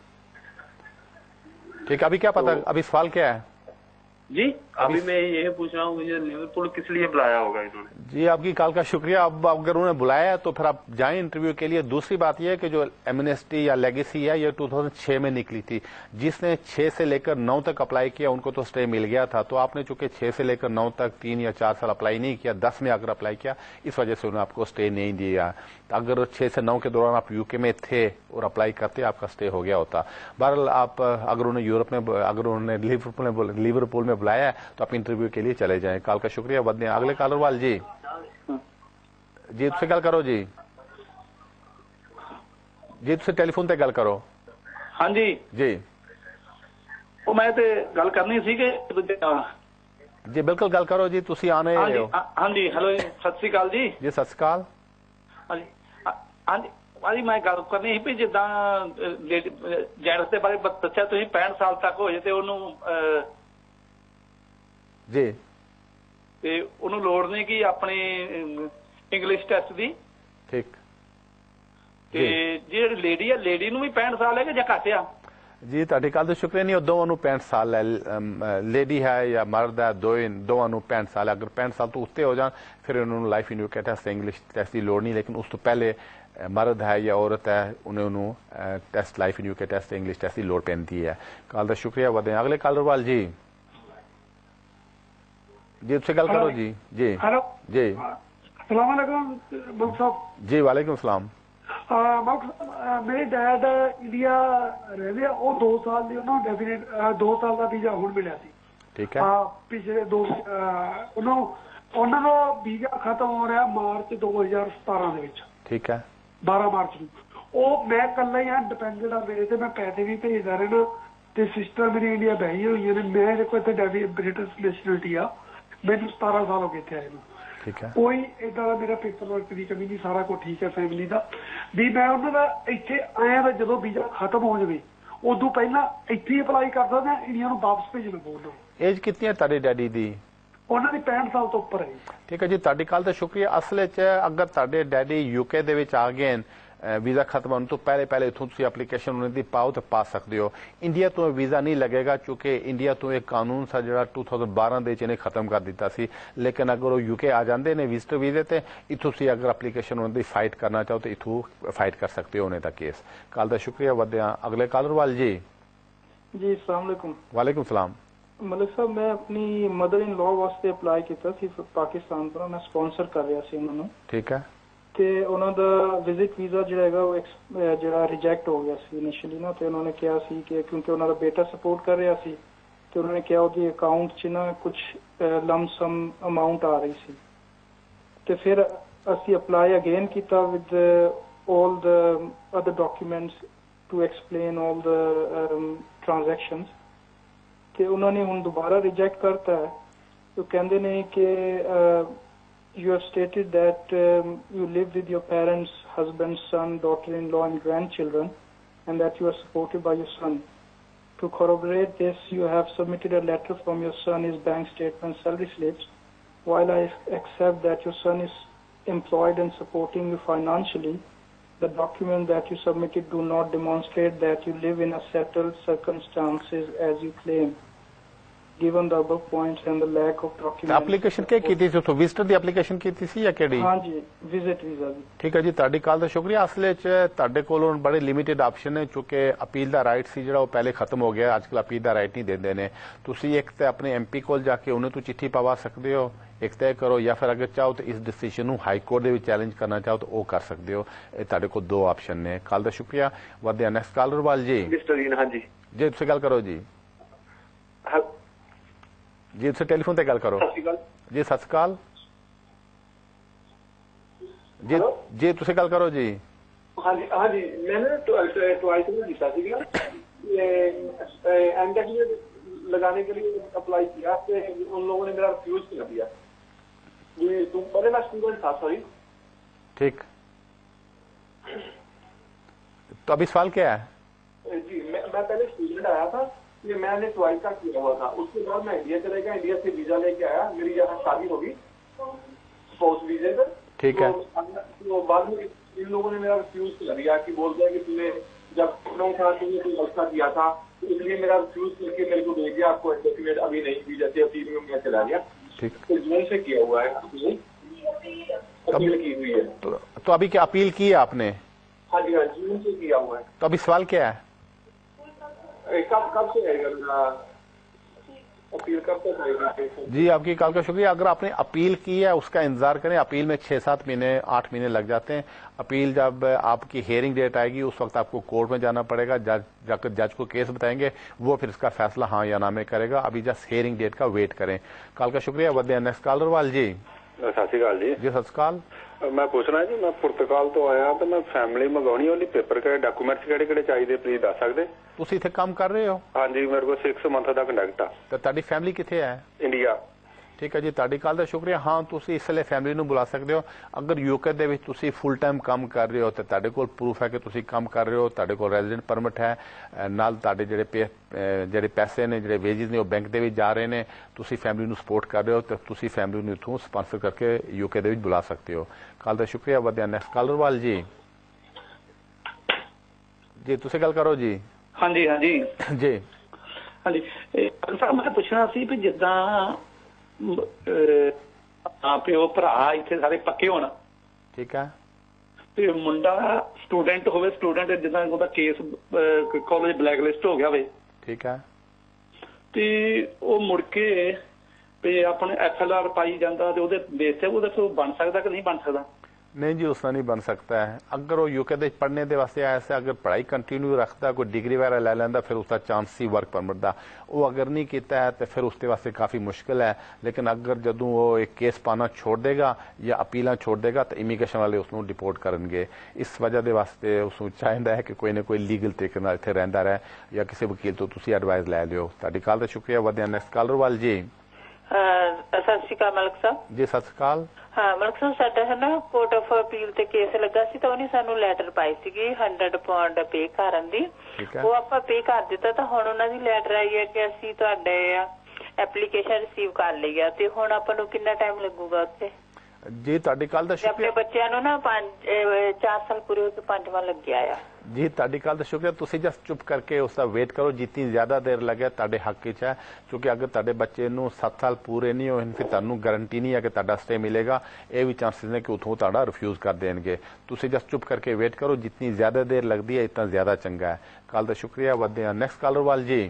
ठीक अभी क्या पता तो, अभी सवाल क्या है जी? अभी मैं यही पूछ रहा हूँ मुझे लिवरपूल किस लिए बुलाया होगा इन्होंने? जी आपकी कॉल का शुक्रिया। अब अगर उन्होंने बुलाया है तो फिर आप जाएं इंटरव्यू के लिए। दूसरी बात यह है कि जो एमनेस्टी या लेगेसी है ये दो हज़ार छह में निकली थी। जिसने छह से लेकर नौ तक अप्लाई किया उनको तो स्टे मिल गया था। तो आपने चूंकि छह से लेकर नौ तक तीन या चार साल अप्लाई नहीं किया, दस में अगर अप्लाई किया, इस वजह से उन्होंने आपको स्टे नहीं दिया। तो अगर छह से नौ के दौरान आप यूके में थे और अप्लाई करते आपका स्टे हो गया होता। बहरहाल आप अगर उन्हें यूरोप में अगर उन्होंने लिवरपूल में लिवरपूल में बुलाया तो आप इंटरव्यू के लिए चले जाएं। कॉल का शुक्रिया। बदले अगले कॉलर वाल जी। जी तुझसे गल करो जी। जी तुझसे टेलीफोन ते गल करो। हाँ जी जी वो मैं ते गल करनी सी कि जी बिल्कुल गल करो जी। तुसी आने हाँ जी हाँ जी हेलो सत श्री अकाल जी। जी सत श्री अकाल। हाँ जी हाँ जी भाजी मैं गल करनी सी भी जिदा जेंट्स के बारे दस्या तुसीं पैंठ साल तक हो जाए तो उन्होंने जी ਤੇ ਉਹਨੂੰ ਲੋੜ ਨਹੀਂ ਕਿ ਆਪਣੀ ਇੰਗਲਿਸ਼ ਟੈਸਟ ਦੀ। ਠੀਕ ਤੇ ਜਿਹੜੀ ਲੇਡੀ ਆ ਲੇਡੀ ਨੂੰ ਵੀ ਪੈਂਹਠ ਸਾਲ ਹੈ ਕਿ ਜਾਂ ਘੱਟ ਆ? ਜੀ ਤੁਹਾਡੀ ਗੱਲ ਦਾ ਸ਼ੁਕਰੀਆ। ਨਹੀਂ ਉਹ ਦੋਵਾਂ ਨੂੰ ਪੈਂਹਠ ਸਾਲ ਹੈ, ਲੇਡੀ ਹੈ ਜਾਂ ਮਰਦ ਹੈ, ਦੋਵੇਂ ਦੋਵਾਂ ਨੂੰ ਪੈਂਹਠ ਸਾਲ। ਅਗਰ ਪੈਂਹਠ ਸਾਲ ਤੋਂ ਉੱਤੇ ਹੋ ਜਾਣ ਫਿਰ ਉਹਨਾਂ ਨੂੰ life in UK test English test ਦੀ ਲੋੜ ਨਹੀਂ, ਲੇਕਿਨ ਉਸ ਤੋਂ ਪਹਿਲੇ मर्द है या औरत है उन्हें test life in UK test English test की लोड़ पैंती है। कॉल का शुक्रिया। वधे अगले कॉलर वाल जी। जी उससे गल करो जी। जी हेलो जी अस्सलाम वालेकुम मलिक साहब। जी वालेकुम सलाम। मेरे डैड इंडिया रहते वो दो साल ਦੀ ਉਹਨਾਂ ਨੂੰ ਡੈਫੀਨਿਟ दो साल का वीजा ਹੁਣ ਮਿਲਿਆ ਸੀ। ਠੀਕ ਹੈ ਪਿਛਲੇ ਦੋ ਉਹਨਾਂ ਉਹਨਾਂ ਦਾ ਵੀਜ਼ਾ ਖਤਮ ਹੋ ਰਿਹਾ ਮਾਰਚ ਦੋ ਹਜ਼ਾਰ ਸਤਾਰਾਂ ਦੇ ਵਿੱਚ। ਠੀਕ ਹੈ ਬਾਰਾਂ ਮਾਰਚ ਨੂੰ। ਉਹ ਮੈਂ ਇਕੱਲਾ ਹੀ ਹਾਂ ਡਿਪੈਂਡੈਂਟ ਆ ਮੇਰੇ ਤੇ, ਮੈਂ ਪੈਸੇ ਵੀ ਭੇਜਦਾ ਰਹਿਣਾ ਤੇ ਸਿਸਟਰ ਮੇਰੀ ਇੰਡੀਆ ਬਹਿ ਹੋਈਆਂ ਨੇ। ਮੈਂ ਦੇਖੋ ਇੱਥੇ ਡੈਵੀ ਬ੍ਰਿਟਿਸ਼ ਨੈਸ਼ਨੈਲਿਟੀ ਆ, ਮੈਨੂੰ ਸਤਾਰਾਂ ਸਾਲ ਹੋ ਗਏ ਇੱਥੇ ਆਏ ਨੂੰ। ਠੀਕ ਹੈ ਕੋਈ ਏਦਾਂ ਦਾ ਮੇਰਾ ਪੇਪਰ ਵਰਕ ਦੀ ਕਮੀ ਨਹੀਂ, ਸਾਰਾ ਕੁਝ ਠੀਕ ਹੈ ਫੈਮਿਲੀ ਦਾ ਵੀ। ਮੈਂ ਉਹਨਾਂ ਦਾ ਇੱਥੇ ਆਇਆ ਤਾਂ ਜਦੋਂ ਵੀਜ਼ਾ ਖਤਮ ਹੋ ਜਾਵੇ ਉਦੋਂ ਪਹਿਲਾਂ ਇੱਥੇ ਹੀ ਅਪਲਾਈ ਕਰ ਸਕਦਾ, ਇੰਡੀਆ ਨੂੰ ਵਾਪਸ ਭੇਜਣਾ ਬੋਲਦਾ। ਏਜ ਕਿੰਨੀ ਹੈ ਤੁਹਾਡੇ ਡੈਡੀ ਦੀ? ਉਹਨਾਂ ਦੀ ਪੈਂਹਠ ਸਾਲ ਤੋਂ ਉੱਪਰ ਹੈ। ਠੀਕ ਹੈ ਜੀ, ਤੁਹਾਡੀ ਕੱਲ ਦਾ ਸ਼ੁਕਰੀਆ। ਅਸਲ ਚ ਅਗਰ ਤੁਹਾਡੇ ਡੈਡੀ ਯੂਕੇ ਦੇ ਵਿੱਚ ਆ ਗਏ ਵੀਜ਼ਾ ਖਤਮ ਹੋਣ ਤੋਂ ਪਹਿਲੇ ਪਹਿਲੇ ਇੱਥੋਂ ਤੁਸੀਂ ਐਪਲੀਕੇਸ਼ਨ ਉਹਨਾਂ ਦੀ ਪਾਓ ਤਾਂ ਪਾ ਸਕਦੇ ਹੋ। ਇੰਡੀਆ ਤੋਂ ਵੀਜ਼ਾ ਨਹੀਂ ਲੱਗੇਗਾ ਕਿਉਂਕਿ ਇੰਡੀਆ ਤੋਂ ਇਹ ਕਾਨੂੰਨ ਸੀ ਜਿਹੜਾ ਦੋ ਹਜ਼ਾਰ ਬਾਰਾਂ ਦੇ ਚ ਇਹਨੇ ਖਤਮ ਕਰ ਦਿੱਤਾ ਸੀ। ਲੇਕਿਨ ਅਗਰ ਉਹ ਯੂਕੇ ਆ ਜਾਂਦੇ ਨੇ ਵਿਜ਼ਟਰ ਵੀਜ਼ੇ ਤੇ, ਇੱਥੋਂ ਤੁਸੀਂ ਅਗਰ ਐਪਲੀਕੇਸ਼ਨ ਉਹਨਾਂ ਦੀ ਫਾਈਟ ਕਰਨਾ ਚਾਹੋ ਤਾਂ ਇੱਥੋਂ ਫਾਈਟ ਕਰ ਸਕਦੇ ਹੋ ਉਹਨੇ ਦਾ ਕੇਸ। ਕੱਲ ਦਾ ਸ਼ੁਕਰੀਆ। ਵਧਿਆ ਅਗਲੇ ਕਾਲਰ ਵਾਲ ਜੀ। ਜੀ अस्सलाम वालेकुम। वालेकुम सलाम। मलिक साहब मैं अपनी मदर इन लॉ वास्ते अप्लाई किया ਸੀ ਪਾਕਿਸਤਾਨ ਤੋਂ, ਮੈਂ ਸਪਾਂਸਰ ਕਰ ਰਿਹਾ ਸੀ ਉਹਨਾਂ ਨੂੰ। ਠੀਕ ਹੈ ਤੇ ਉਹਨਾਂ ਦਾ ਵਿਜ਼ਿਟ ਵੀਜ਼ਾ ਜਿਹੜਾ ਹੈਗਾ ਉਹ ਜਿਹੜਾ ਰਿਜੈਕਟ ਹੋ ਗਿਆ ਸੀ ਇਨੀਸ਼ੀਅਲੀ ਨਾ। ਤੇ ਉਹਨਾਂ ਨੇ ਕਿਹਾ ਸੀ ਕਿ ਕਿਉਂਕਿ ਉਹਨਾਂ ਦਾ ਬੇਟਾ ਸਪੋਰਟ ਕਰ ਰਿਹਾ ਸੀ ਤੇ ਉਹਨਾਂ ਨੇ ਕਿਹਾ ਉਹਦੀ ਅਕਾਊਂਟ 'ਚ ਨਾ ਕੁਝ ਲਮਸਮ ਅਮਾਊਂਟ ਆ ਰਹੀ ਸੀ। ਤੇ ਫਿਰ ਅਸੀਂ ਅਪਲਾਈ ਅਗੇਨ ਕੀਤਾ with all the other documents to explain all the transactions. ਤੇ ਉਹਨਾਂ ਨੇ ਹੁਣ ਦੁਬਾਰਾ ਰਿਜੈਕਟ ਕਰਤਾ ਹੈ। ਉਹ ਕਹਿੰਦੇ ਨੇ ਕਿ you have stated that um, you live with your parents, husband, son, daughter-in-law and grandchildren, and that you are supported by your son. To corroborate this, you have submitted a letter from your son, his bank statement, salary slips. While I accept that your son is employed and supporting you financially, the documents that you submitted do not demonstrate that you live in a settled circumstances as you claim. Given the above points and the lack of documents. Application ਕੀ ਕੀਤੀ ਸੀ? ਉਥੋਂ ਵਿਜ਼ਟਰ ਦੀ ਐਪਲੀਕੇਸ਼ਨ ਕੀਤੀ ਸੀ ਜਾਂ ਕਿਹੜੀ? ਹਾਂਜੀ ਵਿਜ਼ਿਟ ਵੀਜ਼ਾ ਦੀ। ਠੀਕ ਹੈ ਜੀ, ਤੁਹਾਡੀ ਕਾਲ ਦਾ ਸ਼ੁਕਰੀਆ। ਅਸਲ ਚ ਤੁਹਾਡੇ ਕੋਲ ਹੁਣ ਬੜੇ ਲਿਮਿਟਿਡ ਆਪਸ਼ਨ ਨੇ ਕਿਉਂਕਿ ਅਪੀਲ ਦਾ ਰਾਈਟ ਸੀ ਜਿਹੜਾ ਉਹ ਪਹਿਲੇ ਖਤਮ ਹੋ ਗਿਆ। ਅੱਜ ਕੱਲ੍ਹ ਅਪੀਲ ਦਾ ਰਾਈਟ ਨਹੀਂ ਦਿੰਦੇ ਨੇ। ਤੁਸੀਂ ਇੱਕ ਤਾਂ ਆਪਣੇ ਐਮਪੀ ਕੋਲ ਜਾ ਕੇ ਉਹਨੂੰ ਤੋਂ ਚਿੱਠੀ ਪਵਾ ਸਕਦੇ ਹੋ, ਇੱਕ ਤੈਅ ਕਰੋ, ਜਾਂ ਫਿਰ ਅਗਰ ਚਾਹੋ ਤਾਂ ਇਸ ਡਿਸੀਜਨ ਨੂੰ ਹਾਈ ਕੋਰਟ ਦੇ ਵਿੱਚ ਚੈਲੰਜ ਕਰਨਾ ਚਾਹੋ ਤਾਂ ਉਹ ਕਰ ਸਕਦੇ ਹੋ। ਇਹ ਤੁਹਾਡੇ ਕੋਲ ਦੋ ਆਪਸ਼ਨ ਨੇ। ਕਾਲ ਦਾ ਸ਼ੁਕਰੀਆ। ਵਧਿਆ ਨੈਕਸਟ ਕਾਲਰ ਵਾਲ ਜੀ। ਹਾਂਜੀ ਜੀ ਤੁਸੀਂ ਗੱਲ ਕਰੋ ਜੀ। ਜੀ ਤੁਸੀਂ ਟੈਲੀਫੋਨ ਤੇ ਗੱਲ ਕਰੋ। ਜੀ ਸਤਿ ਸ਼੍ਰੀ ਅਕਾਲ ਜੀ। ਜੀ ਤੁਸੀਂ ਗੱਲ ਕਰੋ ਜੀ। ਹਾਂਜੀ ਹਾਂਜੀ मैंने ट्वाइस में जीता सीगा एंडेक्स लगाने के लिए अप्लाई किया तो उन लोगों ने मेरा रिफ्यूज कर दिया। ये तुम पहले मैं स्टूडेंट था सॉरी। ठीक तो अभी सवाल क्या है? जी मैं मैं पहले स्टूडेंट आया था, ये मैंने ट्वाइस का किया हुआ था। उसके बाद मैं इंडिया चले गया, इंडिया से वीजा लेके आया, मेरी यहाँ शादी होगी स्पाउस वीजे पर। ठीक है तो बाद में इन लोगों ने मेरा रिफ्यूज कर दिया कि बोलते हैं कि तूने जब नौ था तुमने कोई गलता किया था तो इसलिए मेरा रिफ्यूज करके मेरे को भेज दिया, आपको डॉक्यूमेंट अभी नहीं दी जाती। अपील में मैं चला गया। तो जून से किया हुआ है, अपील की हुई है। तो, तो अभी क्या अपील की है आपने? हाँ जी हाँ जून से किया हुआ है। तो अभी सवाल क्या है? कब कब से आएगा मेरा अपील, कब तक आएगी? जी आपकी कॉल का शुक्रिया। अगर आपने अपील की है उसका इंतजार करें। अपील में छह सात महीने आठ महीने लग जाते हैं। अपील जब आपकी हियरिंग डेट आएगी उस वक्त आपको कोर्ट में जाना पड़ेगा। जज जाकर जज को केस बताएंगे, वो फिर इसका फैसला हाँ या ना में करेगा। अभी जस्ट हियरिंग डेट का वेट करें। कॉल का शुक्रिया। वधे नेक्स्ट कॉलर वाल जी। सत श्री अकाल जी। जी सत श्री अकाल। मैं पूछना जी, मैं पुर्तगाल तो आया तो मैं फैमिली मंगानी ਉਹਦੀ पेपर ਕਿਹੜੇ ਡਾਕੂਮੈਂਟਸ ਕਿਹੜੇ ਕਿਹੜੇ ਚਾਹੀਦੇ ਪਲੀਜ਼ ਦੱਸ ਸਕਦੇ? ਤੁਸੀਂ ਇੱਥੇ ਕੰਮ ਕਰ ਰਹੇ ਹੋ? ਹਾਂਜੀ ਮੇਰੇ ਕੋਲ छह ਮੰਥ ਦਾ ਕੰਟਰੈਕਟ ਆ। ਤੇ ਤੁਹਾਡੀ ਫੈਮਿਲੀ ਕਿੱਥੇ ਹੈ? ਇੰਡੀਆ। ਠੀਕ ਹੈ ਜੀ, ਤੁਹਾਡੀ ਕਾਲ ਦਾ ਸ਼ੁਕਰੀਆ। ਹਾਂ ਤੁਸੀਂ ਇਸ ਲਈ ਫੈਮਿਲੀ ਨੂੰ ਬੁਲਾ ਸਕਦੇ ਹੋ। ਅਗਰ ਯੂਕੇ ਦੇ ਵਿੱਚ ਤੁਸੀਂ ਫੁੱਲ ਟਾਈਮ ਕੰਮ ਕਰ ਰਹੇ ਹੋ ਤੇ ਤੁਹਾਡੇ ਕੋਲ ਪ੍ਰੂਫ ਹੈ ਕਿ ਤੁਸੀਂ ਕੰਮ ਕਰ ਰਹੇ ਹੋ, ਤੁਹਾਡੇ ਕੋਲ ਰੈਜ਼ੀਡੈਂਟ ਪਰਮਿਟ ਹੈ, ਨਾਲ ਤੁਹਾਡੇ ਜਿਹੜੇ ਜਿਹੜੇ ਪੈਸੇ ਨੇ ਜਿਹੜੇ ਵੇਜਿਸ ਨੇ ਉਹ ਬੈਂਕ ਦੇ ਵਿੱਚ ਜਾ ਰਹੇ ਨੇ, ਤੁਸੀਂ ਫੈਮਿਲੀ ਨੂੰ ਸਪੋਰਟ ਕਰ ਰਹੇ ਹੋ ਤੇ ਤੁਸੀਂ ਫੈਮਿਲੀ ਨੂੰ ਇਥੋਂ ਸਪਾਂਸਰ ਕਰਕੇ ਯੂਕੇ ਦੇ ਵਿੱਚ ਬੁਲਾ ਸਕਦੇ ਹੋ। ਕਾਲ ਦਾ ਸ਼ੁਕਰੀਆ। ਵਧਿਆ ਨੈਕਸਟ ਕਾਲਰ ਵਾਲ ਜੀ। ਜੀ ਤੁਸੀਂ ਗੱਲ ਕਰੋ ਜੀ। ਹਾਂਜੀ ਹਾਂਜੀ ਜੀ ਹਾਂਜੀ ਸਰ ਮੈਂ ਪੁੱਛਣਾ ਸੀ ਵੀ ਜਿੱਦਾਂ ਪਿਓ ਭਰਾ ਇੱਥੇ ਸਾਰੇ ਪੱਕੇ ਹੋਣ, ਠੀਕ ਹੈ, ਤੇ ਮੁੰਡਾ ਸਟੂਡੈਂਟ ਹੋਵੇ, ਸਟੂਡੈਂਟ ਜਿੱਦਾਂ ਉਹਦਾ ਕੇਸ ਕਾਲਜ ਬਲੈਕ ਲਿਸਟ ਹੋ ਗਿਆ ਹੋਵੇ, ਠੀਕ ਹੈ, ਤੇ ਉਹ ਮੁੜ ਕੇ ਤੇ ਆਪਣੇ ਐਫ ਐਲ ਆਰ ਪਾਈ ਜਾਂਦਾ ਤੇ ਉਹਦੇ ਬੇਸ ਤੇ ਉਹਦਾ ਬਣ ਸਕਦਾ ਕਿ ਨਹੀਂ ਬਣ ਸਕਦਾ? नहीं जी, उसका नहीं बन सकता है। अगर वो यूके दे पढ़ने दे वास्ते आया से अगर पढ़ाई कंटिन्यू रखता, कोई डिग्री वगैरह ले लेंदा, फिर उसका चांस सी वर्क परमिट दा। वो अगर नहीं किया है तो फिर उसके वास्ते काफ़ी मुश्किल है। लेकिन अगर जदों वो एक केस पाना छोड़ देगा या अपीलां छोड़ देगा तो इमीग्रेशन वाले उसनों डिपोर्ट करेंगे। इस वजह के वास्ते उसनों चाहिदा है कि कोई ना कोई लीगल तरीके नाल इत्थे रहिंदा रहे या किसी वकील तो तुसीं एडवाइस लै लिओ। तुहाडी कॉल दा शुक्रिया। वधदे हां नैक्सट कॉलर वाल जी। सत श्री अकाल मलिक साहब जी। सत श्री अकाल। हाँ मलिक साहब, साडा है ना कोर्ट ऑफ अपील ते केस लगा सी तो उन्हें सानू लैटर पाई सी हंड्रड पाउंड पे करन दी। वो आपां पे कर दिता तो हुण उन्हां दी लैटर आई है कि असीं तुहाडे एप्लीकेशन रिसीव कर लई है, ते हुण आपां नूं कितना टाइम लगूगा उत्थे? जी तुहाडी कॉल दा शुक्रिया। अपने बच्चों नूं ना पांच चार साल पूरे होके पंजवां लग गया है। जी तुहाडी कॉल दा शुक्रिया। तुसीं जस्ट चुप करके उसका वेट करो, जितनी ज्यादा देर लगे तुहाडे हक विच है, क्योंकि अगर तुहाडे बच्चे नूं सत्त साल पूरे नहीं होए फिर तुहानूं गारंटी नहीं है कि तुहाडा स्टे मिलेगा। ये भी चांसिस ने कि उथों तुहाडा रिफ्यूज कर देंगे। तुसीं जस्ट चुप करके वेट करो, जितनी ज्यादा देर लगती है इतना ज्यादा चंगा है। कॉल दा शुक्रिया। वधदे हां नैक्सट कॉलर वाल जी।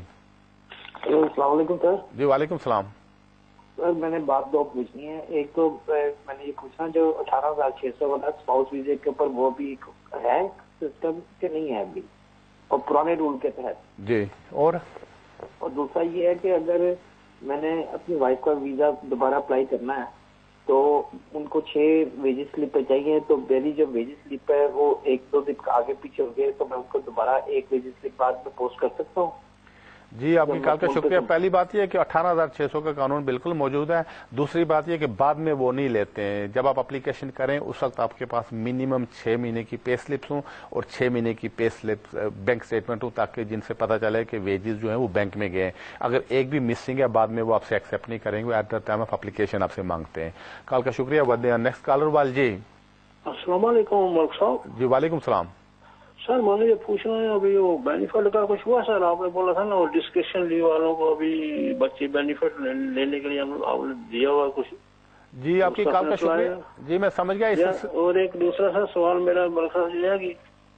अस्सलाम वालेकुम सर। जी वालेकुम सलाम। सर मैंने बात दो पूछनी है। एक तो मैंने ये पूछना, जो अठारह हजार छह सौ वाला स्पाउस वीजे के ऊपर वो भी है सिस्टम के नहीं है अभी, और पुराने रूल के तहत जी। और और दूसरा ये है कि अगर मैंने अपनी वाइफ का वीजा दोबारा अप्लाई करना है तो उनको छह वेजेस स्लिप चाहिए, तो मेरी जो वेजेस स्लिप है वो एक दो दिन आगे पीछे हो गए, तो मैं उनको दोबारा एक वेजेस स्लिप बाद में पोस्ट कर सकता हूँ? जी आपकी कॉल का शुक्रिया। पहली बात यह है कि अठारह हजार छह सौ का कानून बिल्कुल मौजूद है। दूसरी बात यह कि बाद में वो नहीं लेते हैं। जब आप एप्लीकेशन करें उस वक्त आपके पास मिनिमम छह महीने की पे स्लिप्स हों और छह महीने की पे स्लिप्स बैंक स्टेटमेंट हो, ताकि जिनसे पता चले कि वेजेस जो है वो बैंक में गए। अगर एक भी मिसिंग है बाद में वो आपसे एक्सेप्ट नहीं करेंगे, at the time of application आपसे मांगते हैं। कॉल का शुक्रिया। वधदे हां नेक्स्ट कॉलर वाल जी। अस्सलाम वालेकुम मलिक साहब। जी वालेकुम सलाम। सर मैंने ये पूछना है, अभी वो बेनिफिट का कुछ हुआ सर? आपने बोला था ना वो डिस्कशन ली वालों को अभी बच्चे बेनिफिट लेने के लिए आपने दिया हुआ कुछ? जी आपकी कॉल का शुक्रिया। जी मैं समझ गया। इस और एक दूसरा सर सवाल मेरा मलिक साहब ये है कि,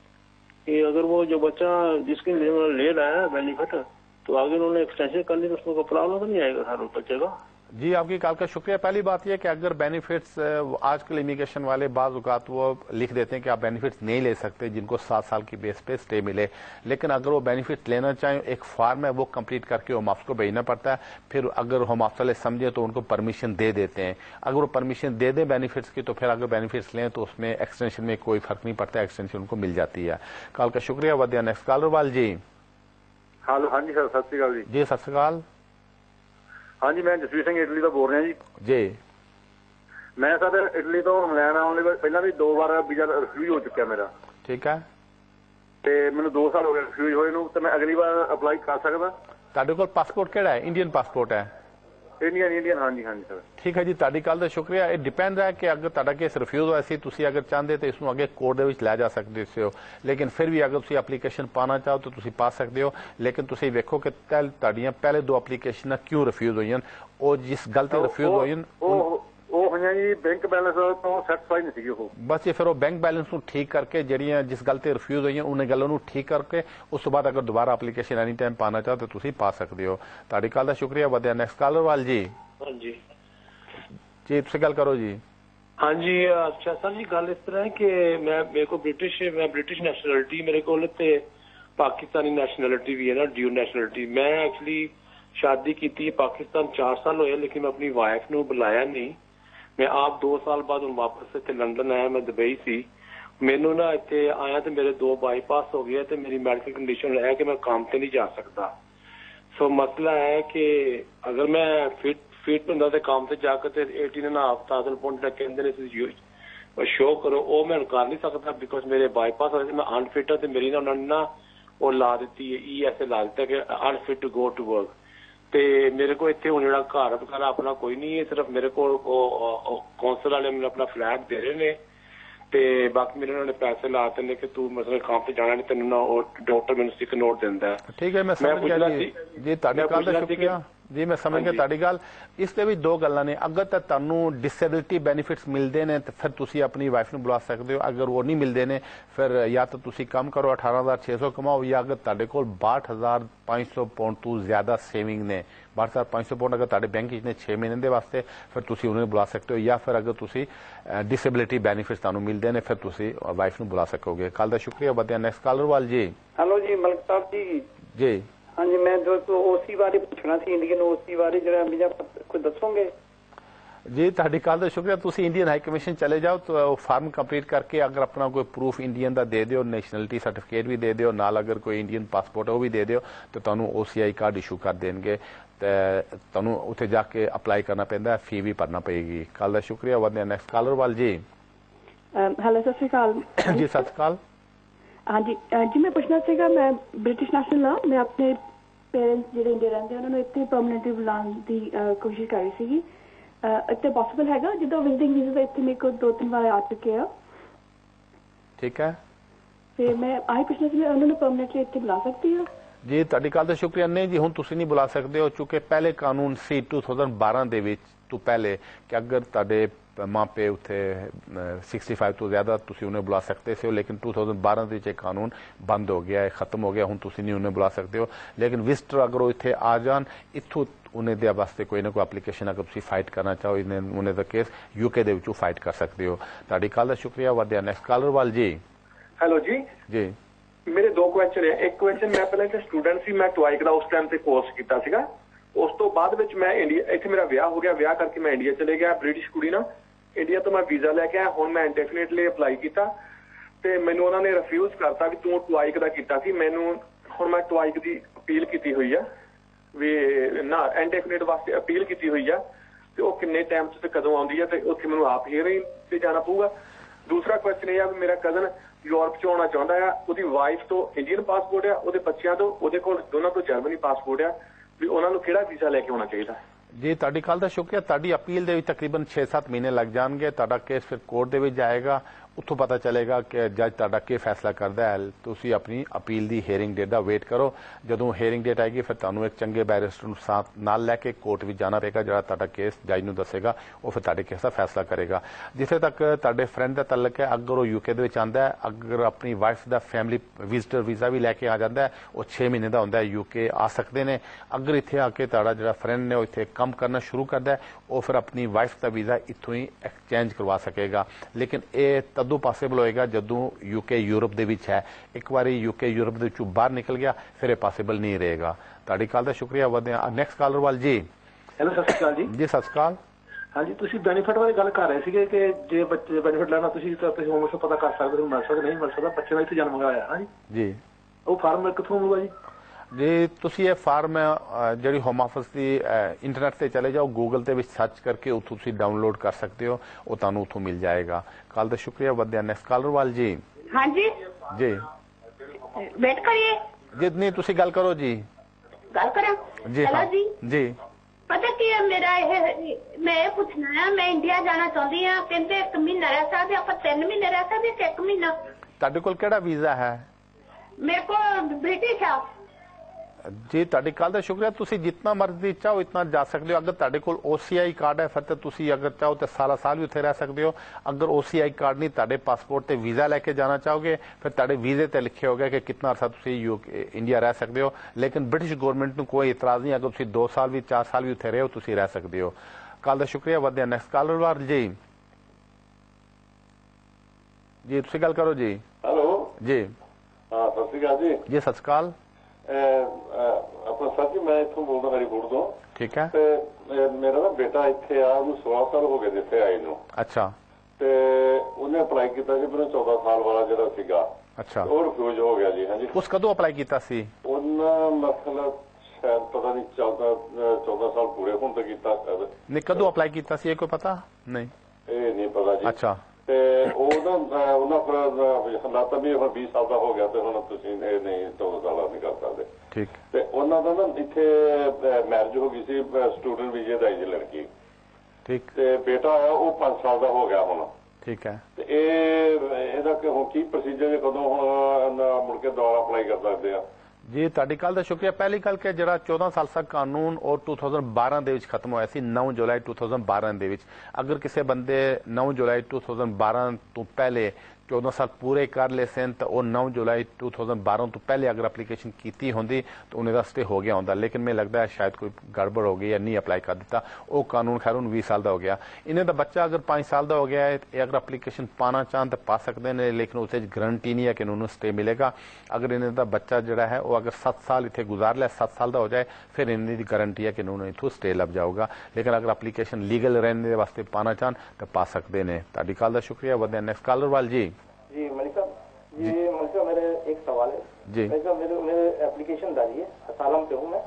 कि अगर वो जो बच्चा जिसके लिए ले रहा है बेनिफिट, तो आगे उन्होंने एक्सटेंशन करनी तो उसको प्रॉब्लम तो नहीं आएगा सर उस बच्चे का? जी आपकी कॉल का शुक्रिया। पहली बात यह कि अगर बेनिफिट्स आजकल इमिग्रेशन वाले बाज औकात वो लिख देते हैं कि आप बेनिफिट्स नहीं ले सकते जिनको सात साल की बेस पे स्टे मिले, लेकिन अगर वो बेनिफिट लेना चाहें एक फॉर्म है वो कंप्लीट करके होम ऑफिस को भेजना पड़ता है। फिर अगर होम ऑफिस वाले समझे तो उनको परमिशन दे देते हैं। अगर वो परमिशन दे दें बेनिफिट्स की तो फिर अगर बेनिफिट्स लें तो उसमें एक्सटेंशन में कोई फर्क नहीं पड़ता, एक्सटेंशन उनको मिल जाती है। कॉल का शुक्रिया। वधिया नेक्स्ट कॉलर वाल जी। हेलो हाँ जी सर, सत श्री अकाल जी। जी सत श्री अकाल। हाँ जी मैं जसवीर सिंह इटली तो बोल रहा जी। जी मैं सर इटली तो इंग्लैंड आने पहला भी दो बार वीजा रिफ्यूज हो चुका मेरा। ठीक है। ते मैंने दो साल हो गए रिफ्यूज होए नूं, ते मैं अगली बार अप्लाई कर सकदा? तुहाडे कोल पासपोर्ट केड़ा है? इंडियन पासपोर्ट है? इंडियन इंडियन हाँ जी हाँ जी सर। ठीक है जी, तुहाडी कॉल दा शुक्रिया। ये डिपेंड है कि अगर तुहाडा केस रिफ्यूज होया सी तुसीं अगर चाहते तो इसनूं अगे कोर्ट दे विच लै जा सकदे हो, लेकिन फिर भी अगर तुसीं एप्लीकेशन पाना चाहो तो तुसीं पा सकदे हो। लेकिन तुसीं वेखो कि तुहाडीआं पहले दो एप्लीकेशनां क्यों रिफ्यूज होईयां, और जिस गलती रिफ्यूज होईयां ਉਹ ਹੋਈਆਂ ਜੀ ਬੈਂਕ ਬੈਲੈਂਸ ਤੋਂ ਸੈਟੀਸਫਾਈ ਨਹੀਂ ਸੀਗੀ ਉਹ। बस ये फिर वो बैंक बैलेंस ਨੂੰ ठीक करके ਜਿਹੜੀਆਂ जिस गलती रिफ्यूज ਹੋਈਆਂ उन्हें ਗੱਲਾਂ ਨੂੰ ठीक करके उस तो बाद अगर दोबारा एप्लीकेशन एनी टाइम पाना चाहो तो तुसीं पा सकते हो। ਤੁਹਾਡੀ कॉल ਦਾ शुक्रिया। वधिया नेक्स्ट कॉलर वाल जी। हाँ जी जी तुसीं गल करो जी। हाँ जी अच्छा सर जी, गल इस तरह है कि मैं मेरे को ब्रिटिश मैं ब्रिटिश नैशनैलिटी मेरे को ते पाकिस्तानी नैशनैलिटी भी है ना, ड्यू नैशनैलिटी। मैं एक्चुअली शादी की थी पाकिस्तान चार साल होए, लेकिन मैं अपनी वाइफ नूं बुलाया नहीं। मैं आप दो साल बाद हूँ वापस इतने लंडन आया, मैं दुबई सी। मैनू ना इतने आया तो मेरे दो बाईपास हो गए, तो मेरी मेडिकल कंडीशन है कि मैं काम पे नहीं जा सकता। सो मसला है कि अगर मैं फिट फिट होंदा ते काम ते जाकर ते eighteen and half thousand pound तक कहंदे ने शो करो, वो मैं कर नहीं सकता बिकॉज मेरे बाईपास हो, मैं अनफिट है। तो मेरी ना उन्होंने ना वो ला दी है ई एस ए ला दिता कि unfit to go to work. ते मेरे को इतने हूँ जो घर वगैरह अपना कोई नहीं है, सिर्फ मेरे को कौंसल वाले मैंने अपना फ्लैट दे रहे ने, ते बाकी मेरे उन्होंने पैसे लाते ने कि तू मतलब काम पे जाना नहीं, तेन ना डॉक्टर मैंने सिक नोट देंदा है। ठीक है मैं समझ गया जी। जी तुहाडी गल दा शुक्रिया जी, मैं समझ गया तुहाडी गल। इसते भी दो गल्लां ने, अगर तो तुहानू डिसेबिलिटी बेनीफिट्स मिलते हैं तो फिर तुसी अपनी वाइफ नूं बुला सकते हो। अगर वो नहीं मिलते ने फिर या तो तुसी कम करो अठारह हजार छे सौ कमाओ, या अगर तुहाडे कोल बाहठ हजार पांच सौ पाउंड तू ज्यादा सेविंग ने बारह हज़ार पाँच सौ पाउंड अगर तुहाडे बैंक ने छे महीने के वास्ते फिर तुसी उन्हें बुला सकते हो, या फिर अगर तुसी डिसेबिलिटी बेनीफिट्स तुहानू मिलते हैं फिर तुसी वाइफ नू बुला सकोगे। कल का शुक्रिया। बढ़ते हैं नेक्स्ट कॉलर वाल जी। हेलो जी मलिक साहब जी। जी हाँ जी, मैं जो ओसी बारे पूछना सी, इंडियन ओसी बारे जरा मुझे कोई दसोगे जी। ਤੁਹਾਡੀ ਕਾਲ ਦਾ ਸ਼ੁਕਰੀਆ। ਤੁਸੀਂ ਇੰਡੀਅਨ ਹਾਈ ਕਮਿਸ਼ਨ ਚਲੇ ਜਾਓ तो फार्म कंप्लीट करके अगर अपना कोई प्रूफ इंडियन का दे दिओ, नैशनलिटी सर्टिफिकेट भी दे दिओ, नाल अगर कोई इंडियन पासपोर्ट है वो भी दे दिओ तो तुहानू ओसीआई कार्ड इशू कर देंगे ते तुहानू उत्थे जाके अप्लाई करना पैंदा, फी भी भरना पेगी। कल का शुक्रिया। वधदे नेक्स्ट कॉलर वाल जी। हेलो सत श्री अकाल जी। सत श्री अकाल। हाँ जी जी मैं पुछना सीगा, मैं ब्रिटिश नेशनल हाँ, मैं अपने पेरेंट्स जो इंडिया रहते हैं उन्होंने इतने परमानेंटली बुलाने की कोशिश कर रही सीगी, इतने पॉसिबल हैगा जो विजिटिंग वीजा इतने मेरे को दो तीन बार आ चुके हैं। ठीक है, फिर मैं आई पुछना सी उन्होंने परमानेंटली इतने बुला सकती है जी। ਤੁਹਾਡੀ ਗੱਲ ਦਾ ਸ਼ੁਕਰੀਆ। ਨਹੀਂ ਜੀ, ਹੁਣ ਤੁਸੀਂ ਨਹੀਂ ਬੁਲਾ ਸਕਦੇ ਹੋ ਕਿਉਂਕਿ ਪਹਿਲੇ ਕਾਨੂੰਨ ਸੀ दो हज़ार बारह ਦੇ ਵਿੱਚ ਤੋਂ ਪਹਿਲੇ ਕਿ ਅਗਰ ਤੁਹਾਡੇ ਮਾਂ पे ਉੱਥੇ पैंसठ ਤੋਂ ਜ਼ਿਆਦਾ ਤੁਸੀਂ ਉਹਨੇ ਬੁਲਾ ਸਕਦੇ ਸੀ, ਲੇਕਿਨ दो हज़ार बारह ਦੇ ਵਿੱਚ ਇਹ ਕਾਨੂੰਨ ਬੰਦ ਹੋ ਗਿਆ ਹੈ, ਖਤਮ ਹੋ ਗਿਆ। ਹੁਣ ਤੁਸੀਂ ਨਹੀਂ ਉਹਨੇ ਬੁਲਾ ਸਕਦੇ ਹੋ, ਲੇਕਿਨ ਵਿਜ਼ਟਰ ਅਗਰ ਉਹ ਇੱਥੇ ਆ ਜਾਣ ਇੱਥੋਂ ਉਹਨੇ ਦੇ ਵਾਸਤੇ ਕੋਈ ਨਾ ਕੋਈ ਐਪਲੀਕੇਸ਼ਨ ਅਗਰ ਤੁਸੀਂ ਫਾਈਟ ਕਰਨਾ ਚਾਹੋ ਇਹਨੇ ਉਹਨੇ ਦਾ ਕੇਸ ਯੂਕੇ ਦੇ ਵਿੱਚੋਂ ਫਾਈਟ ਕਰ ਸਕਦੇ ਹੋ। ਤੁਹਾਡੀ ਕਾਲ ਦਾ ਸ਼ੁਕਰੀਆ। ਵਧਿਆ ਨੈਕਸਟ ਕਾਲਰ ਵਾਲ ਜੀ। ਹੈਲੋ ਜੀ। ਜੀ ਮੇਰੇ ਦੋ ਕੁਐਸਚਨ ਹੈ। ਇੱਕ ਕੁਐਸਚਨ, ਮੈਂ ਪਹਿਲਾਂ ਇੱਕ ਸਟੂਡੈਂਟ ਸੀ, ਮੈਂ ਟਵਾਈਕ ਦਾ ਉਸ ਟਾਈਮ ਤੇ ਕੋਰਸ ਕੀਤਾ ਸੀਗਾ। ਉਸ ਤੋਂ ਬਾਅਦ ਵਿੱਚ ਮੈਂ ਇੰਡੀਆ, ਇੱਥੇ ਮੇਰਾ ਵਿਆਹ ਹੋ ਗਿਆ, ਵਿਆਹ ਕਰਕੇ ਮੈਂ ਇੰਡੀਆ ਚਲੇ ਗਿਆ। ਬ੍ਰਿਟਿਸ਼ ਕੁੜੀ ਨਾਲ ਇੰਡੀਆ ਤੋਂ ਮੈਂ ਵੀਜ਼ਾ ਲੈ ਕੇ ਆਇਆ। ਹੁਣ ਮੈਂ ਇੰਡੈਫੀਨਿਟਲੀ ਅਪਲਾਈ ਕੀਤਾ ਤੇ ਮੈਨੂੰ ਉਹਨਾਂ ਨੇ ਰਿਫਿਊਜ਼ ਕਰਤਾ ਵੀ ਤੂੰ ਟਵਾਈਕ ਦਾ ਕੀਤਾ ਸੀ। ਮੈਨੂੰ ਹੁਣ ਮੈਂ ਟਵਾਈਕ ਦੀ ਅਪੀਲ ਕੀਤੀ ਹੋਈ ਆ ਵੀ ਨਾ ਇੰਡੈਫੀਨਿਟ ਵਾਸਤੇ ਅਪੀਲ ਕੀਤੀ ਹੋਈ ਆ ਤੇ ਉਹ ਕਿੰਨੇ ਟਾਈਮ ਤੇ ਕਦੋਂ ਆਉਂਦੀ ਆ ਤੇ ਉੱਥੇ ਮੈਨੂੰ ਆਪ ਹੀਅਰਿੰਗ ਤੇ ਜਾਣਾ ਪਊਗਾ। ਦੂਸਰਾ ਕੁਐਸਚਨ ਇਹ ਆ ਵੀ ਮੇਰਾ ਕਜ਼ਨ ਯੂਰਪ ਚ ਆਉਣਾ ਚਾਹੁੰਦਾ ਆ, ਉਹਦੀ ਵਾਈਫ ਤੋਂ ਇੰਡੀਅਨ ਪਾਸਪੋਰਟ ਆ, ਉਹਦੇ ਬੱਚਿਆਂ ਤੋਂ ਉਹਦੇ ਕੋਲ ਦੋਨਾਂ ਤੋਂ ਜਰਮਨੀ ਪਾਸਪੋਰਟ ਆ, ਵੀ ਉਹਨਾਂ ਨੂੰ ਕਿਹੜਾ ਵੀਜ਼ਾ ਲੈ ਕੇ ਆਉਣਾ ਚਾਹੀਦਾ? ਜੀ ਤੁਹਾਡੀ ਕਾਲ ਦਾ ਸ਼ੁਕਰੀਆ। ਤੁਹਾਡੀ ਅਪੀਲ ਦੇ ਵਿੱਚ ਤਕਰੀਬਨ छह सात ਮਹੀਨੇ ਲੱਗ ਜਾਣਗੇ। ਤੁਹਾਡਾ ਕੇਸ ਫਿਰ ਕੋਰਟ ਦੇ ਵਿੱਚ ਜਾਏਗਾ, ਉੱਥੋਂ ਪਤਾ ਚੱਲੇਗਾ ਕਿ ਜੱਜ ਤੁਹਾਡਾ ਕੀ ਫੈਸਲਾ ਕਰਦਾ ਹੈ। ਤੁਸੀਂ ਆਪਣੀ ਅਪੀਲ ਦੀ ਹੀਅਰਿੰਗ ਡੇਟ ਦਾ ਵੇਟ ਕਰੋ। ਜਦੋਂ ਹੀਅਰਿੰਗ ਡੇਟ ਆਏਗੀ ਫਿਰ ਤੁਹਾਨੂੰ ਇੱਕ ਚੰਗੇ ਬੈਰਿਸਟਰ ਨੂੰ ਸਾਥ ਨਾਲ ਲੈ ਕੇ ਕੋਰਟ ਵਿੱਚ ਜਾਣਾ ਪਏਗਾ, ਜਿਹੜਾ ਤੁਹਾਡਾ ਕੇਸ ਜੱਜ ਨੂੰ ਦੱਸੇਗਾ, ਉਹ ਫਿਰ ਤੁਹਾਡੇ ਕੇਸ ਦਾ ਫੈਸਲਾ ਕਰੇਗਾ। ਜਿੱਥੇ ਤੱਕ ਤੁਹਾਡੇ ਫਰੈਂਡ ਦਾ ਤਾਲੁਕ ਹੈ, ਅਗਰ ਉਹ ਯੂਕੇ ਦੇ ਵਿੱਚ ਆਉਂਦਾ ਹੈ, ਅਗਰ ਆਪਣੀ ਵਾਈਫ ਦਾ ਫੈਮਿਲੀ ਵਿਜ਼ਟਰ ਵੀਜ਼ਾ ਵੀ ਲੈ ਕੇ ਆ ਜਾਂਦਾ ਹੈ, ਉਹ छह ਮਹੀਨੇ ਦਾ ਹੁੰਦਾ ਹੈ, ਯੂਕੇ ਆ ਸਕਦੇ ਨੇ। ਅਗਰ ਇੱਥੇ ਆ ਕੇ ਤੁਹਾਡਾ ਜਿਹੜਾ ਫਰੈਂਡ ਨੇ ਉਹ ਇੱਥੇ ਕੰਮ ਕਰਨਾ ਸ਼ੁਰੂ ਕਰਦਾ ਹੈ, ਉਹ ਫਿਰ ਆਪਣੀ ਵਾਈਫ ਦਾ ਵੀਜ਼ਾ ਇੱਥੋਂ ਹੀ ਐਕਸਚੇਂਜ ਕਰਵਾ ਸਕੇਗਾ। ਲੇਕਿਨ ਇਹ ਤਦੋਂ ਪਾਸੀਬਲ ਹੋਏਗਾ ਜਦੋਂ ਯੂਕੇ ਯੂਰਪ ਦੇ ਵਿੱਚ ਹੈ। ਇੱਕ ਵਾਰੀ ਯੂਕੇ ਯੂਰਪ ਦੇ ਵਿੱਚੋਂ ਬਾਹਰ ਨਿਕਲ ਗਿਆ ਫਿਰ ਇਹ ਪਾਸੀਬਲ ਨਹੀਂ ਰਹੇਗਾ। ਤੁਹਾਡੀ ਕਾਲ ਦਾ ਸ਼ੁਕਰੀਆ। ਵਧਦੇ ਹਾਂ ਨੈਕਸਟ ਕਾਲਰ ਵਾਲ ਜੀ। ਹੈਲੋ ਸਤਿ ਸ਼੍ਰੀ ਅਕਾਲ ਜੀ। ਜੀ ਸਤਿ ਸ਼੍ਰੀ ਅਕਾਲ। ਹਾਂਜੀ, ਤੁਸੀਂ ਬੈਨੀਫਿਟ ਬਾਰੇ ਗੱਲ ਕਰ ਰਹੇ ਸੀਗੇ ਕਿ ਜੇ ਬੱਚੇ ਦੇ ਬੈਨੀਫਿਟ ਲੈਣਾ ਤੁਸੀਂ ਤਾਂ ਤੁਸੀਂ ਹੋਮ ਤੋਂ ਪਤਾ ਕਰ ਸਕਦੇ ਹੋ, ਮਿਲ ਸਕਦਾ ਨਹੀਂ ਮਿਲ ਸਕਦਾ। ਬੱਚੇ ਦਾ ਇੱਥੇ ਜਨਮ ਹੋਇਆ ਹੈ ਜੀ, ਉਹ ਫਾਰਮ ਕਿੱਥੋਂ ਮਿਲੂਗਾ ਜੀ? ਜੀ ਤੁਸੀਂ ਇਹ ਫਾਰਮ ਜਿਹੜੀ ਹੋਮ ਆਫਿਸ ਦੀ ਇੰਟਰਨੈਟ ਤੇ ਚਲੇ ਜਾਓ, ਗੂਗਲ ਤੇ ਵਿੱਚ ਸਰਚ ਕਰਕੇ ਉੱਥੋਂ ਤੁਸੀਂ ਡਾਊਨਲੋਡ ਕਰ ਸਕਦੇ ਹੋ, ਉਹ ਤੁਹਾਨੂੰ ਉੱਥੋਂ ਮਿਲ ਜਾਏਗਾ। ਕੱਲ ਦਾ ਸ਼ੁਕਰੀਆ। ਵਧਿਆ ਨੈਕਸਟ ਕਾਲਰ ਵਾਲ ਜੀ। ਹਾਂਜੀ ਜੀ ਵੇਟ ਕਰੀਏ ਜੀ। ਨਹੀਂ ਤੁਸੀਂ ਗੱਲ ਕਰੋ ਜੀ। ਗੱਲ ਕਰਾਂ ਜੀ ਹੈਲੋ ਜੀ। ਜੀ ਪਤਾ ਕੀ ਹੈ ਮੇਰਾ ਇਹ, ਮੈਂ ਇਹ ਪੁੱਛਣਾ ਹੈ, ਮੈਂ ਇੰਡੀਆ ਜਾਣਾ ਚਾਹੁੰਦੀ ਹਾਂ। ਕਹਿੰਦੇ ਇੱਕ ਮਹੀਨਾ ਰਹਿ ਸਕਦੇ ਆਪਾਂ, ਤਿੰਨ ਮਹੀਨੇ ਰਹਿ ਸਕਦੇ ਕਿ ਇੱਕ ਮਹੀਨਾ? ਤੁਹਾਡੇ ਕੋਲ ਕਿਹੜਾ ਵੀਜ਼ਾ ਹੈ? ਮੇਰੇ ਕੋਲ ਬ੍ਰਿਟਿਸ਼ ਆ ਜੀ। ਤੁਹਾਡੀ ਕੱਲ ਦਾ ਸ਼ੁਕਰੀਆ। ਤੁਸੀਂ ਜਿੰਨਾ ਮਰਜ਼ੀ ਚਾਹੋ ਇਤਨਾ ਜਾ ਸਕਦੇ ਹੋ। ਅਗਰ ਤੁਹਾਡੇ ਕੋਲ ਓਸੀਆਈ ਕਾਰਡ ਹੈ ਫਿਰ ਤਾਂ ਤੁਸੀਂ ਅਗਰ ਚਾਹੋ ਤਾਂ ਸਾਰਾ ਸਾਲ ਵੀ ਉੱਥੇ ਰਹਿ ਸਕਦੇ ਹੋ। ਅਗਰ ਓਸੀਆਈ ਕਾਰਡ ਨਹੀਂ, ਤੁਹਾਡੇ ਪਾਸਪੋਰਟ ਤੇ ਵੀਜ਼ਾ ਲੈ ਕੇ ਜਾਣਾ ਚਾਹੋਗੇ ਫਿਰ ਤੁਹਾਡੇ ਵੀਜ਼ੇ ਤੇ ਲਿਖਿਆ ਹੋਗਾ ਕਿ ਕਿੰਨਾ ਅਰਸਾ ਤੁਸੀਂ ਯੂਕੇ ਇੰਡੀਆ ਰਹਿ ਸਕਦੇ ਹੋ। ਲੇਕਿਨ ਬ੍ਰਿਟਿਸ਼ ਗਵਰਨਮੈਂਟ ਨੂੰ ਕੋਈ ਇਤਰਾਜ਼ ਨਹੀਂ, ਅਗਰ ਤੁਸੀਂ ਦੋ ਸਾਲ ਵੀ ਚਾਰ ਸਾਲ ਵੀ ਉੱਥੇ ਰਹੇ ਹੋ ਤੁਸੀਂ ਰਹਿ ਸਕਦੇ ਹੋ। ਕੱਲ ਦਾ ਸ਼ੁਕਰੀਆ। ਵਧਿਆ ਨੈਕਸਟ ਕਾਲਰ ਵਾਲ ਜੀ। ਜੀ ਤੁਸੀਂ ਗੱਲ ਕਰੋ ਜੀ। ਹੈਲੋ ਜੀ। ਹਾਂ ਸਤਿ ਸ਼੍ਰੀ ਅਕਾਲ ਜੀ। ਜੀ ਸਤਿ ਸ਼੍ਰੀ ਅਕਾਲ। ਆਪਣਾ ਸਰ ਜੀ ਮੈਂ ਇੱਥੋਂ ਬੋਲਦਾ ਹਰੀਪੁਰ ਤੋਂ। ਠੀਕ ਹੈ। ਤੇ ਮੇਰਾ ਨਾ ਬੇਟਾ ਇੱਥੇ ਆ, ਉਹਨੂੰ सोलह ਸਾਲ ਹੋ ਗਏ ਜਿੱਥੇ ਆਏ ਨੂੰ। ਅੱਛਾ। ਤੇ ਉਹਨੇ ਅਪਲਾਈ ਕੀਤਾ ਸੀ ਮੈਨੂੰ ਚੌਦਾਂ ਸਾਲ ਵਾਲਾ ਜਿਹੜਾ ਸੀਗਾ। ਅੱਛਾ। ਉਹ ਰਿਫਿਊਜ਼ ਹੋ ਗਿਆ ਜੀ। ਹਾਂਜੀ। ਉਸ ਕਦੋਂ ਅਪਲਾਈ ਕੀਤਾ ਸੀ? ਉਹਨਾਂ ਮਤਲਬ ਸ਼ਾਇਦ ਪਤਾ ਨਹੀਂ ਚੌਦਾਂ ਚੌਦਾਂ ਸਾਲ ਪੂਰੇ ਹੋਣ ਤੇ ਕੀਤਾ ਸ਼ਾਇਦ। ਨਹੀਂ ਕਦੋਂ ਅਪਲਾਈ ਕੀਤਾ ਸੀ ਇਹ ਕੋਈ ਪਤਾ ਨਹੀਂ? ਇਹ ਨਹੀਂ ਪਤਾ ਜੀ। ਅੱਛਾ। ਤੇ ਉਹ ਨਾ ਉਹਨਾਂ ਫਿਰ ਹਾਲਾਤ ਵੀ ਹੁਣ बीस ਸਾਲ ਦਾ ਹੋ ਗਿਆ ਤੇ ਹੁਣ ਤੁਸੀਂ ਇਹ ਨਹੀਂ ਚੌਦਾਂ ਸਾਲ ਨਹੀਂ ਕਰ ਸਕਦੇ। ਠੀਕ। ਤੇ ਉਹਨਾਂ ਦਾ ਨਾ ਇੱਥੇ ਮੈਰਿਜ ਹੋ ਗਈ ਸੀ ਸਟੂਡੈਂਟ ਵੀਜ਼ੇ ਦਾ ਜੀ ਲੜਕੀ। ਠੀਕ। ਤੇ ਬੇਟਾ ਆਇਆ ਉਹ ਪੰਜ ਸਾਲ ਦਾ ਹੋ ਗਿਆ ਹੁਣ। ਠੀਕ ਹੈ। ਤੇ ਇਹ ਇਹਦਾ ਹੁਣ ਕੀ ਪ੍ਰੋਸੀਜਰ ਕਦੋਂ ਹੁਣ ਮੁੜ ਕੇ ਦੁਬਾਰਾ ਅਪਲਾਈ ਕਰ ਸਕਦੇ ਆ? ਜੀ ਤੁਹਾਡੀ ਕੱਲ ਦਾ ਸ਼ੁਕਰੀਆ। ਪਹਿਲੀ ਗੱਲ ਕਿ ਜਿਹੜਾ चौदह ਸਾਲ ਦਾ ਕਾਨੂੰਨ ਉਹ दो हज़ार बारह ਦੇ ਵਿੱਚ ਖਤਮ ਹੋਇਆ ਸੀ, नौ जुलाई दो हज़ार बारह ਦੇ ਵਿੱਚ। ਅਗਰ ਕਿਸੇ ਬੰਦੇ नौ जुलाई दो हज़ार बारह ਤੋਂ ਪਹਿਲੇ चौदह साल पूरे कर ले सन तो वह नौ जुलाई दो हज़ार बारह तो पहले अगर एप्लीकेशन की होंगी तो उन्हें दा स्टे हो गया होंदा, लेकिन मैं लगता है शायद कोई गड़बड़ हो गई या नहीं अप्लाई कर दिता। वो कानून खैर हूँ बीस साल का हो गया। इन्हें दा बच्चा अगर पाँच साल का हो गया है अगर एप्लीकेशन पाना चाहन तो पा सकते हैं, लेकिन उसे गारंटी नहीं है कि उन्होंने स्टे मिलेगा। अगर इन्हें दा बच्चा जड़ा है वो अगर सत्त साल इतने गुजार लिया, सत्त साल का हो जाए, फिर इन्हें की गारंटी है कि उन्होंने इतों स्टे लग जाऊगा। लेकिन अगर एप्लीकेशन लीगल रहने वास्ते पाना चाहन तो पा सकते हैं। ताड़ी कॉल का शुक्रिया। वधे नेक्स्ट कॉलर वाल जी। जी मलिक साहब, जी मलिक साहब मेरे एक सवाल है जी। मलिक साहब मेरे मेरे एप्लीकेशन डाली है, असालम पे हूँ मैं,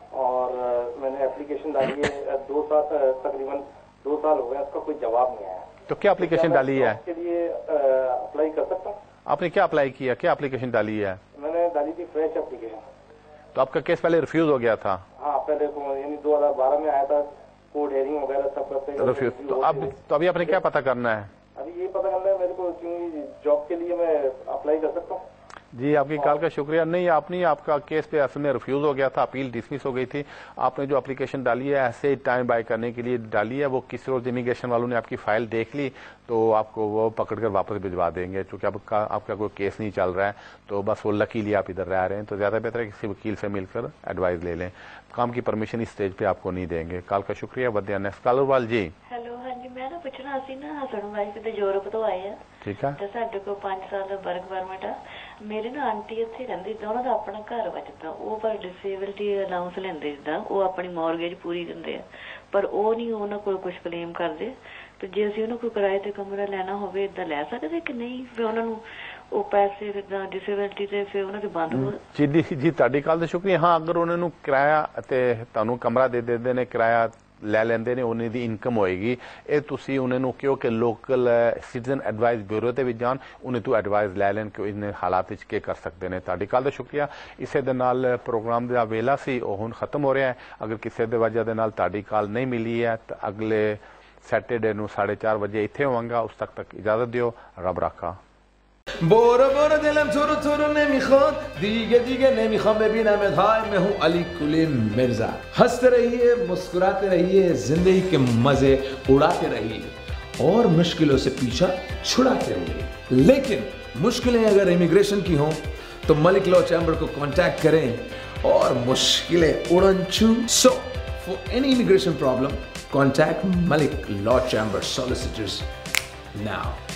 और मैंने एप्लीकेशन डाली है दो साल तकरीबन दो साल हो गए, उसका कोई जवाब नहीं आया। तो क्या एप्लीकेशन डाली है? के लिए अप्लाई कर सकता हूँ? आपने क्या अप्लाई किया, क्या एप्लीकेशन डाली है? मैंने डाली थी फ्रेश एप्लीकेशन। तो आपका केस पहले रिफ्यूज हो गया था? हाँ पहले यानी दो हजार बारह में आया था, कोर्ट हेयरिंग वगैरह सब करते रिफ्यूज। तो अब तो अभी आपने क्या पता करना है? अभी ये पता करना है मेरे को क्योंकि जॉब के लिए मैं अप्लाई कर सकता हूँ। जी आपकी कॉल का शुक्रिया। नहीं आपने आपका केस पे असल में रिफ्यूज हो गया था, अपील डिसमिस हो गई थी। आपने जो एप्लीकेशन डाली है ऐसे ही टाइम बाय करने के लिए डाली है, वो किसी रोज इमिग्रेशन वालों ने आपकी फाइल देख ली तो आपको वो पकड़कर वापस भिजवा देंगे। चूंकि आपका आपका कोई केस नहीं चल रहा है तो बस वो लकीली आप इधर रह रहे हैं, तो ज्यादा बेहतर है किसी वकील से मिलकर एडवाइस ले लें। काम की परमिशन इस स्टेज पे आपको नहीं देंगे। कॉल का शुक्रिया। वधिया नेक्स्ट कॉलर वाल जी। हेलो हाँ जी, मैं ना पूछना ਅਸੀਂ ਨਾ ਹਸਬੰਡ ਵਾਈਫ ਤੇ ਯੂਰਪ ਤੋਂ ਆਏ ਆ। ਠੀਕ ਹੈ। ਤੇ ਸਾਡੇ ਕੋਲ ਪੰਜ ਸਾਲ ਦਾ ਵਰਕ ਪਰਮਿਟ ਆ। ਮੇਰੇ ਨਾ ਆਂਟੀ ਇੱਥੇ ਰਹਿੰਦੀ ਤੇ ਉਹਨਾਂ ਦਾ ਆਪਣਾ ਘਰ ਬਚਦਾ, ਉਹ ਪਰ ਡਿਸੇਬਿਲਟੀ ਅਲਾਉਂਸ ਲੈਂਦੇ ਜਿੱਦਾਂ, ਉਹ ਆਪਣੀ ਮੌਰਗੇਜ ਪੂਰੀ ਦਿੰਦੇ ਆ, ਪਰ ਉਹ ਨਹੀਂ ਉਹਨਾਂ ਕੋਲ ਕੁਝ ਕਲੇਮ ਕਰਦੇ। ਤੇ ਜੇ ਅਸੀਂ ਉਹਨਾਂ ਕੋਲ ਕਿਰਾਏ ਤੇ ਕਮਰਾ ਲੈਣਾ ਹੋਵੇ ਇਦਾਂ ਲੈ ਸਕਦੇ ਕਿ ਨਹੀਂ? ਫਿਰ ਉਹਨਾਂ ਨੂੰ ਉਹ ਪੈਸੇ ਜਿੱਦਾਂ ਡਿਸੇਬਿਲਟੀ ਤੇ ਫਿਰ ਉਹਨਾਂ ਦੇ ਬੰਦ ਹੋ ਜੀ ਜੀ ਤੁਹਾਡੀ ਗੱਲ ਦਾ ਸ਼ੁਕਰੀਆ। ਹਾਂ ਅਗਰ ਉਹਨਾਂ ਨੂੰ ਕਿਰਾਇਆ ਅਤੇ ਤੁਹਾਨੂੰ ਕਮਰਾ ਦੇ ਦਿੰਦੇ ਨੇ, ਕਿਰਾਇਆ ਲੈ ਲੈਂਦੇ ਨੇ, ਉਹਨਾਂ ਦੀ ਇਨਕਮ ਹੋਏਗੀ। ਇਹ ਤੁਸੀਂ ਉਹਨਾਂ ਨੂੰ ਕਿਉਂ ਕਿ ਲੋਕਲ ਸਿਟੀਜ਼ਨ ਐਡਵਾਈਸ ਬਿਊਰੋ ਤੇ ਵੀ ਜਾਣ, ਉਹਨਾਂ ਤੋਂ ਐਡਵਾਈਸ ਲੈ ਲੈਣ ਕਿ ਇਹਨਾਂ ਹਾਲਾਤ ਵਿੱਚ ਕੀ ਕਰ ਸਕਦੇ ਨੇ। ਤੁਹਾਡੀ ਗੱਲ ਦਾ ਸ਼ੁਕਰੀਆ। ਇਸੇ ਦੇ ਨਾਲ ਪ੍ਰੋਗਰਾਮ ਦਾ ਵੇਲਾ ਸੀ ਉਹ ਹੁਣ ਖਤਮ ਹੋ ਰਿਹਾ ਹੈ। ਅਗਰ ਕਿਸੇ ਦੇ ਵਜ੍ਹਾ ਦੇ ਨਾਲ ਤੁਹਾਡੀ ਕਾਲ ਨਹੀਂ ਮਿਲੀ ਹੈ ਤਾਂ ਅਗਲੇ ਸੈਟਰਡੇ ਨੂੰ ਸਾਢੇ ਚਾਰ ਵਜੇ ਇੱਥੇ ਹੋਵਾਂਗਾ। ਉਸ ਤੱਕ ਤੱਕ ਇਜਾਜ਼ਤ ਦਿਓ। ਰੱਬ ਰਾਖਾ। برو برو دلم تو رو تو رو نمیخواد دیگه دیگه نمیخوام ببینمت. های میں ہوں علی کلی مرزا. ہنستے رہیے، مسکراتے رہیے، زندگی کے مزے اڑاتے رہیے اور مشکلوں سے پیچھا چھڑاتے رہیے. لیکن مشکلیں اگر امیگریشن کی ہوں تو ملک لا چیمبر کو کانٹیکٹ کریں اور مشکلیں اڑن چھو. So for any immigration problem contact Malik law chamber سالیسیٹرز now.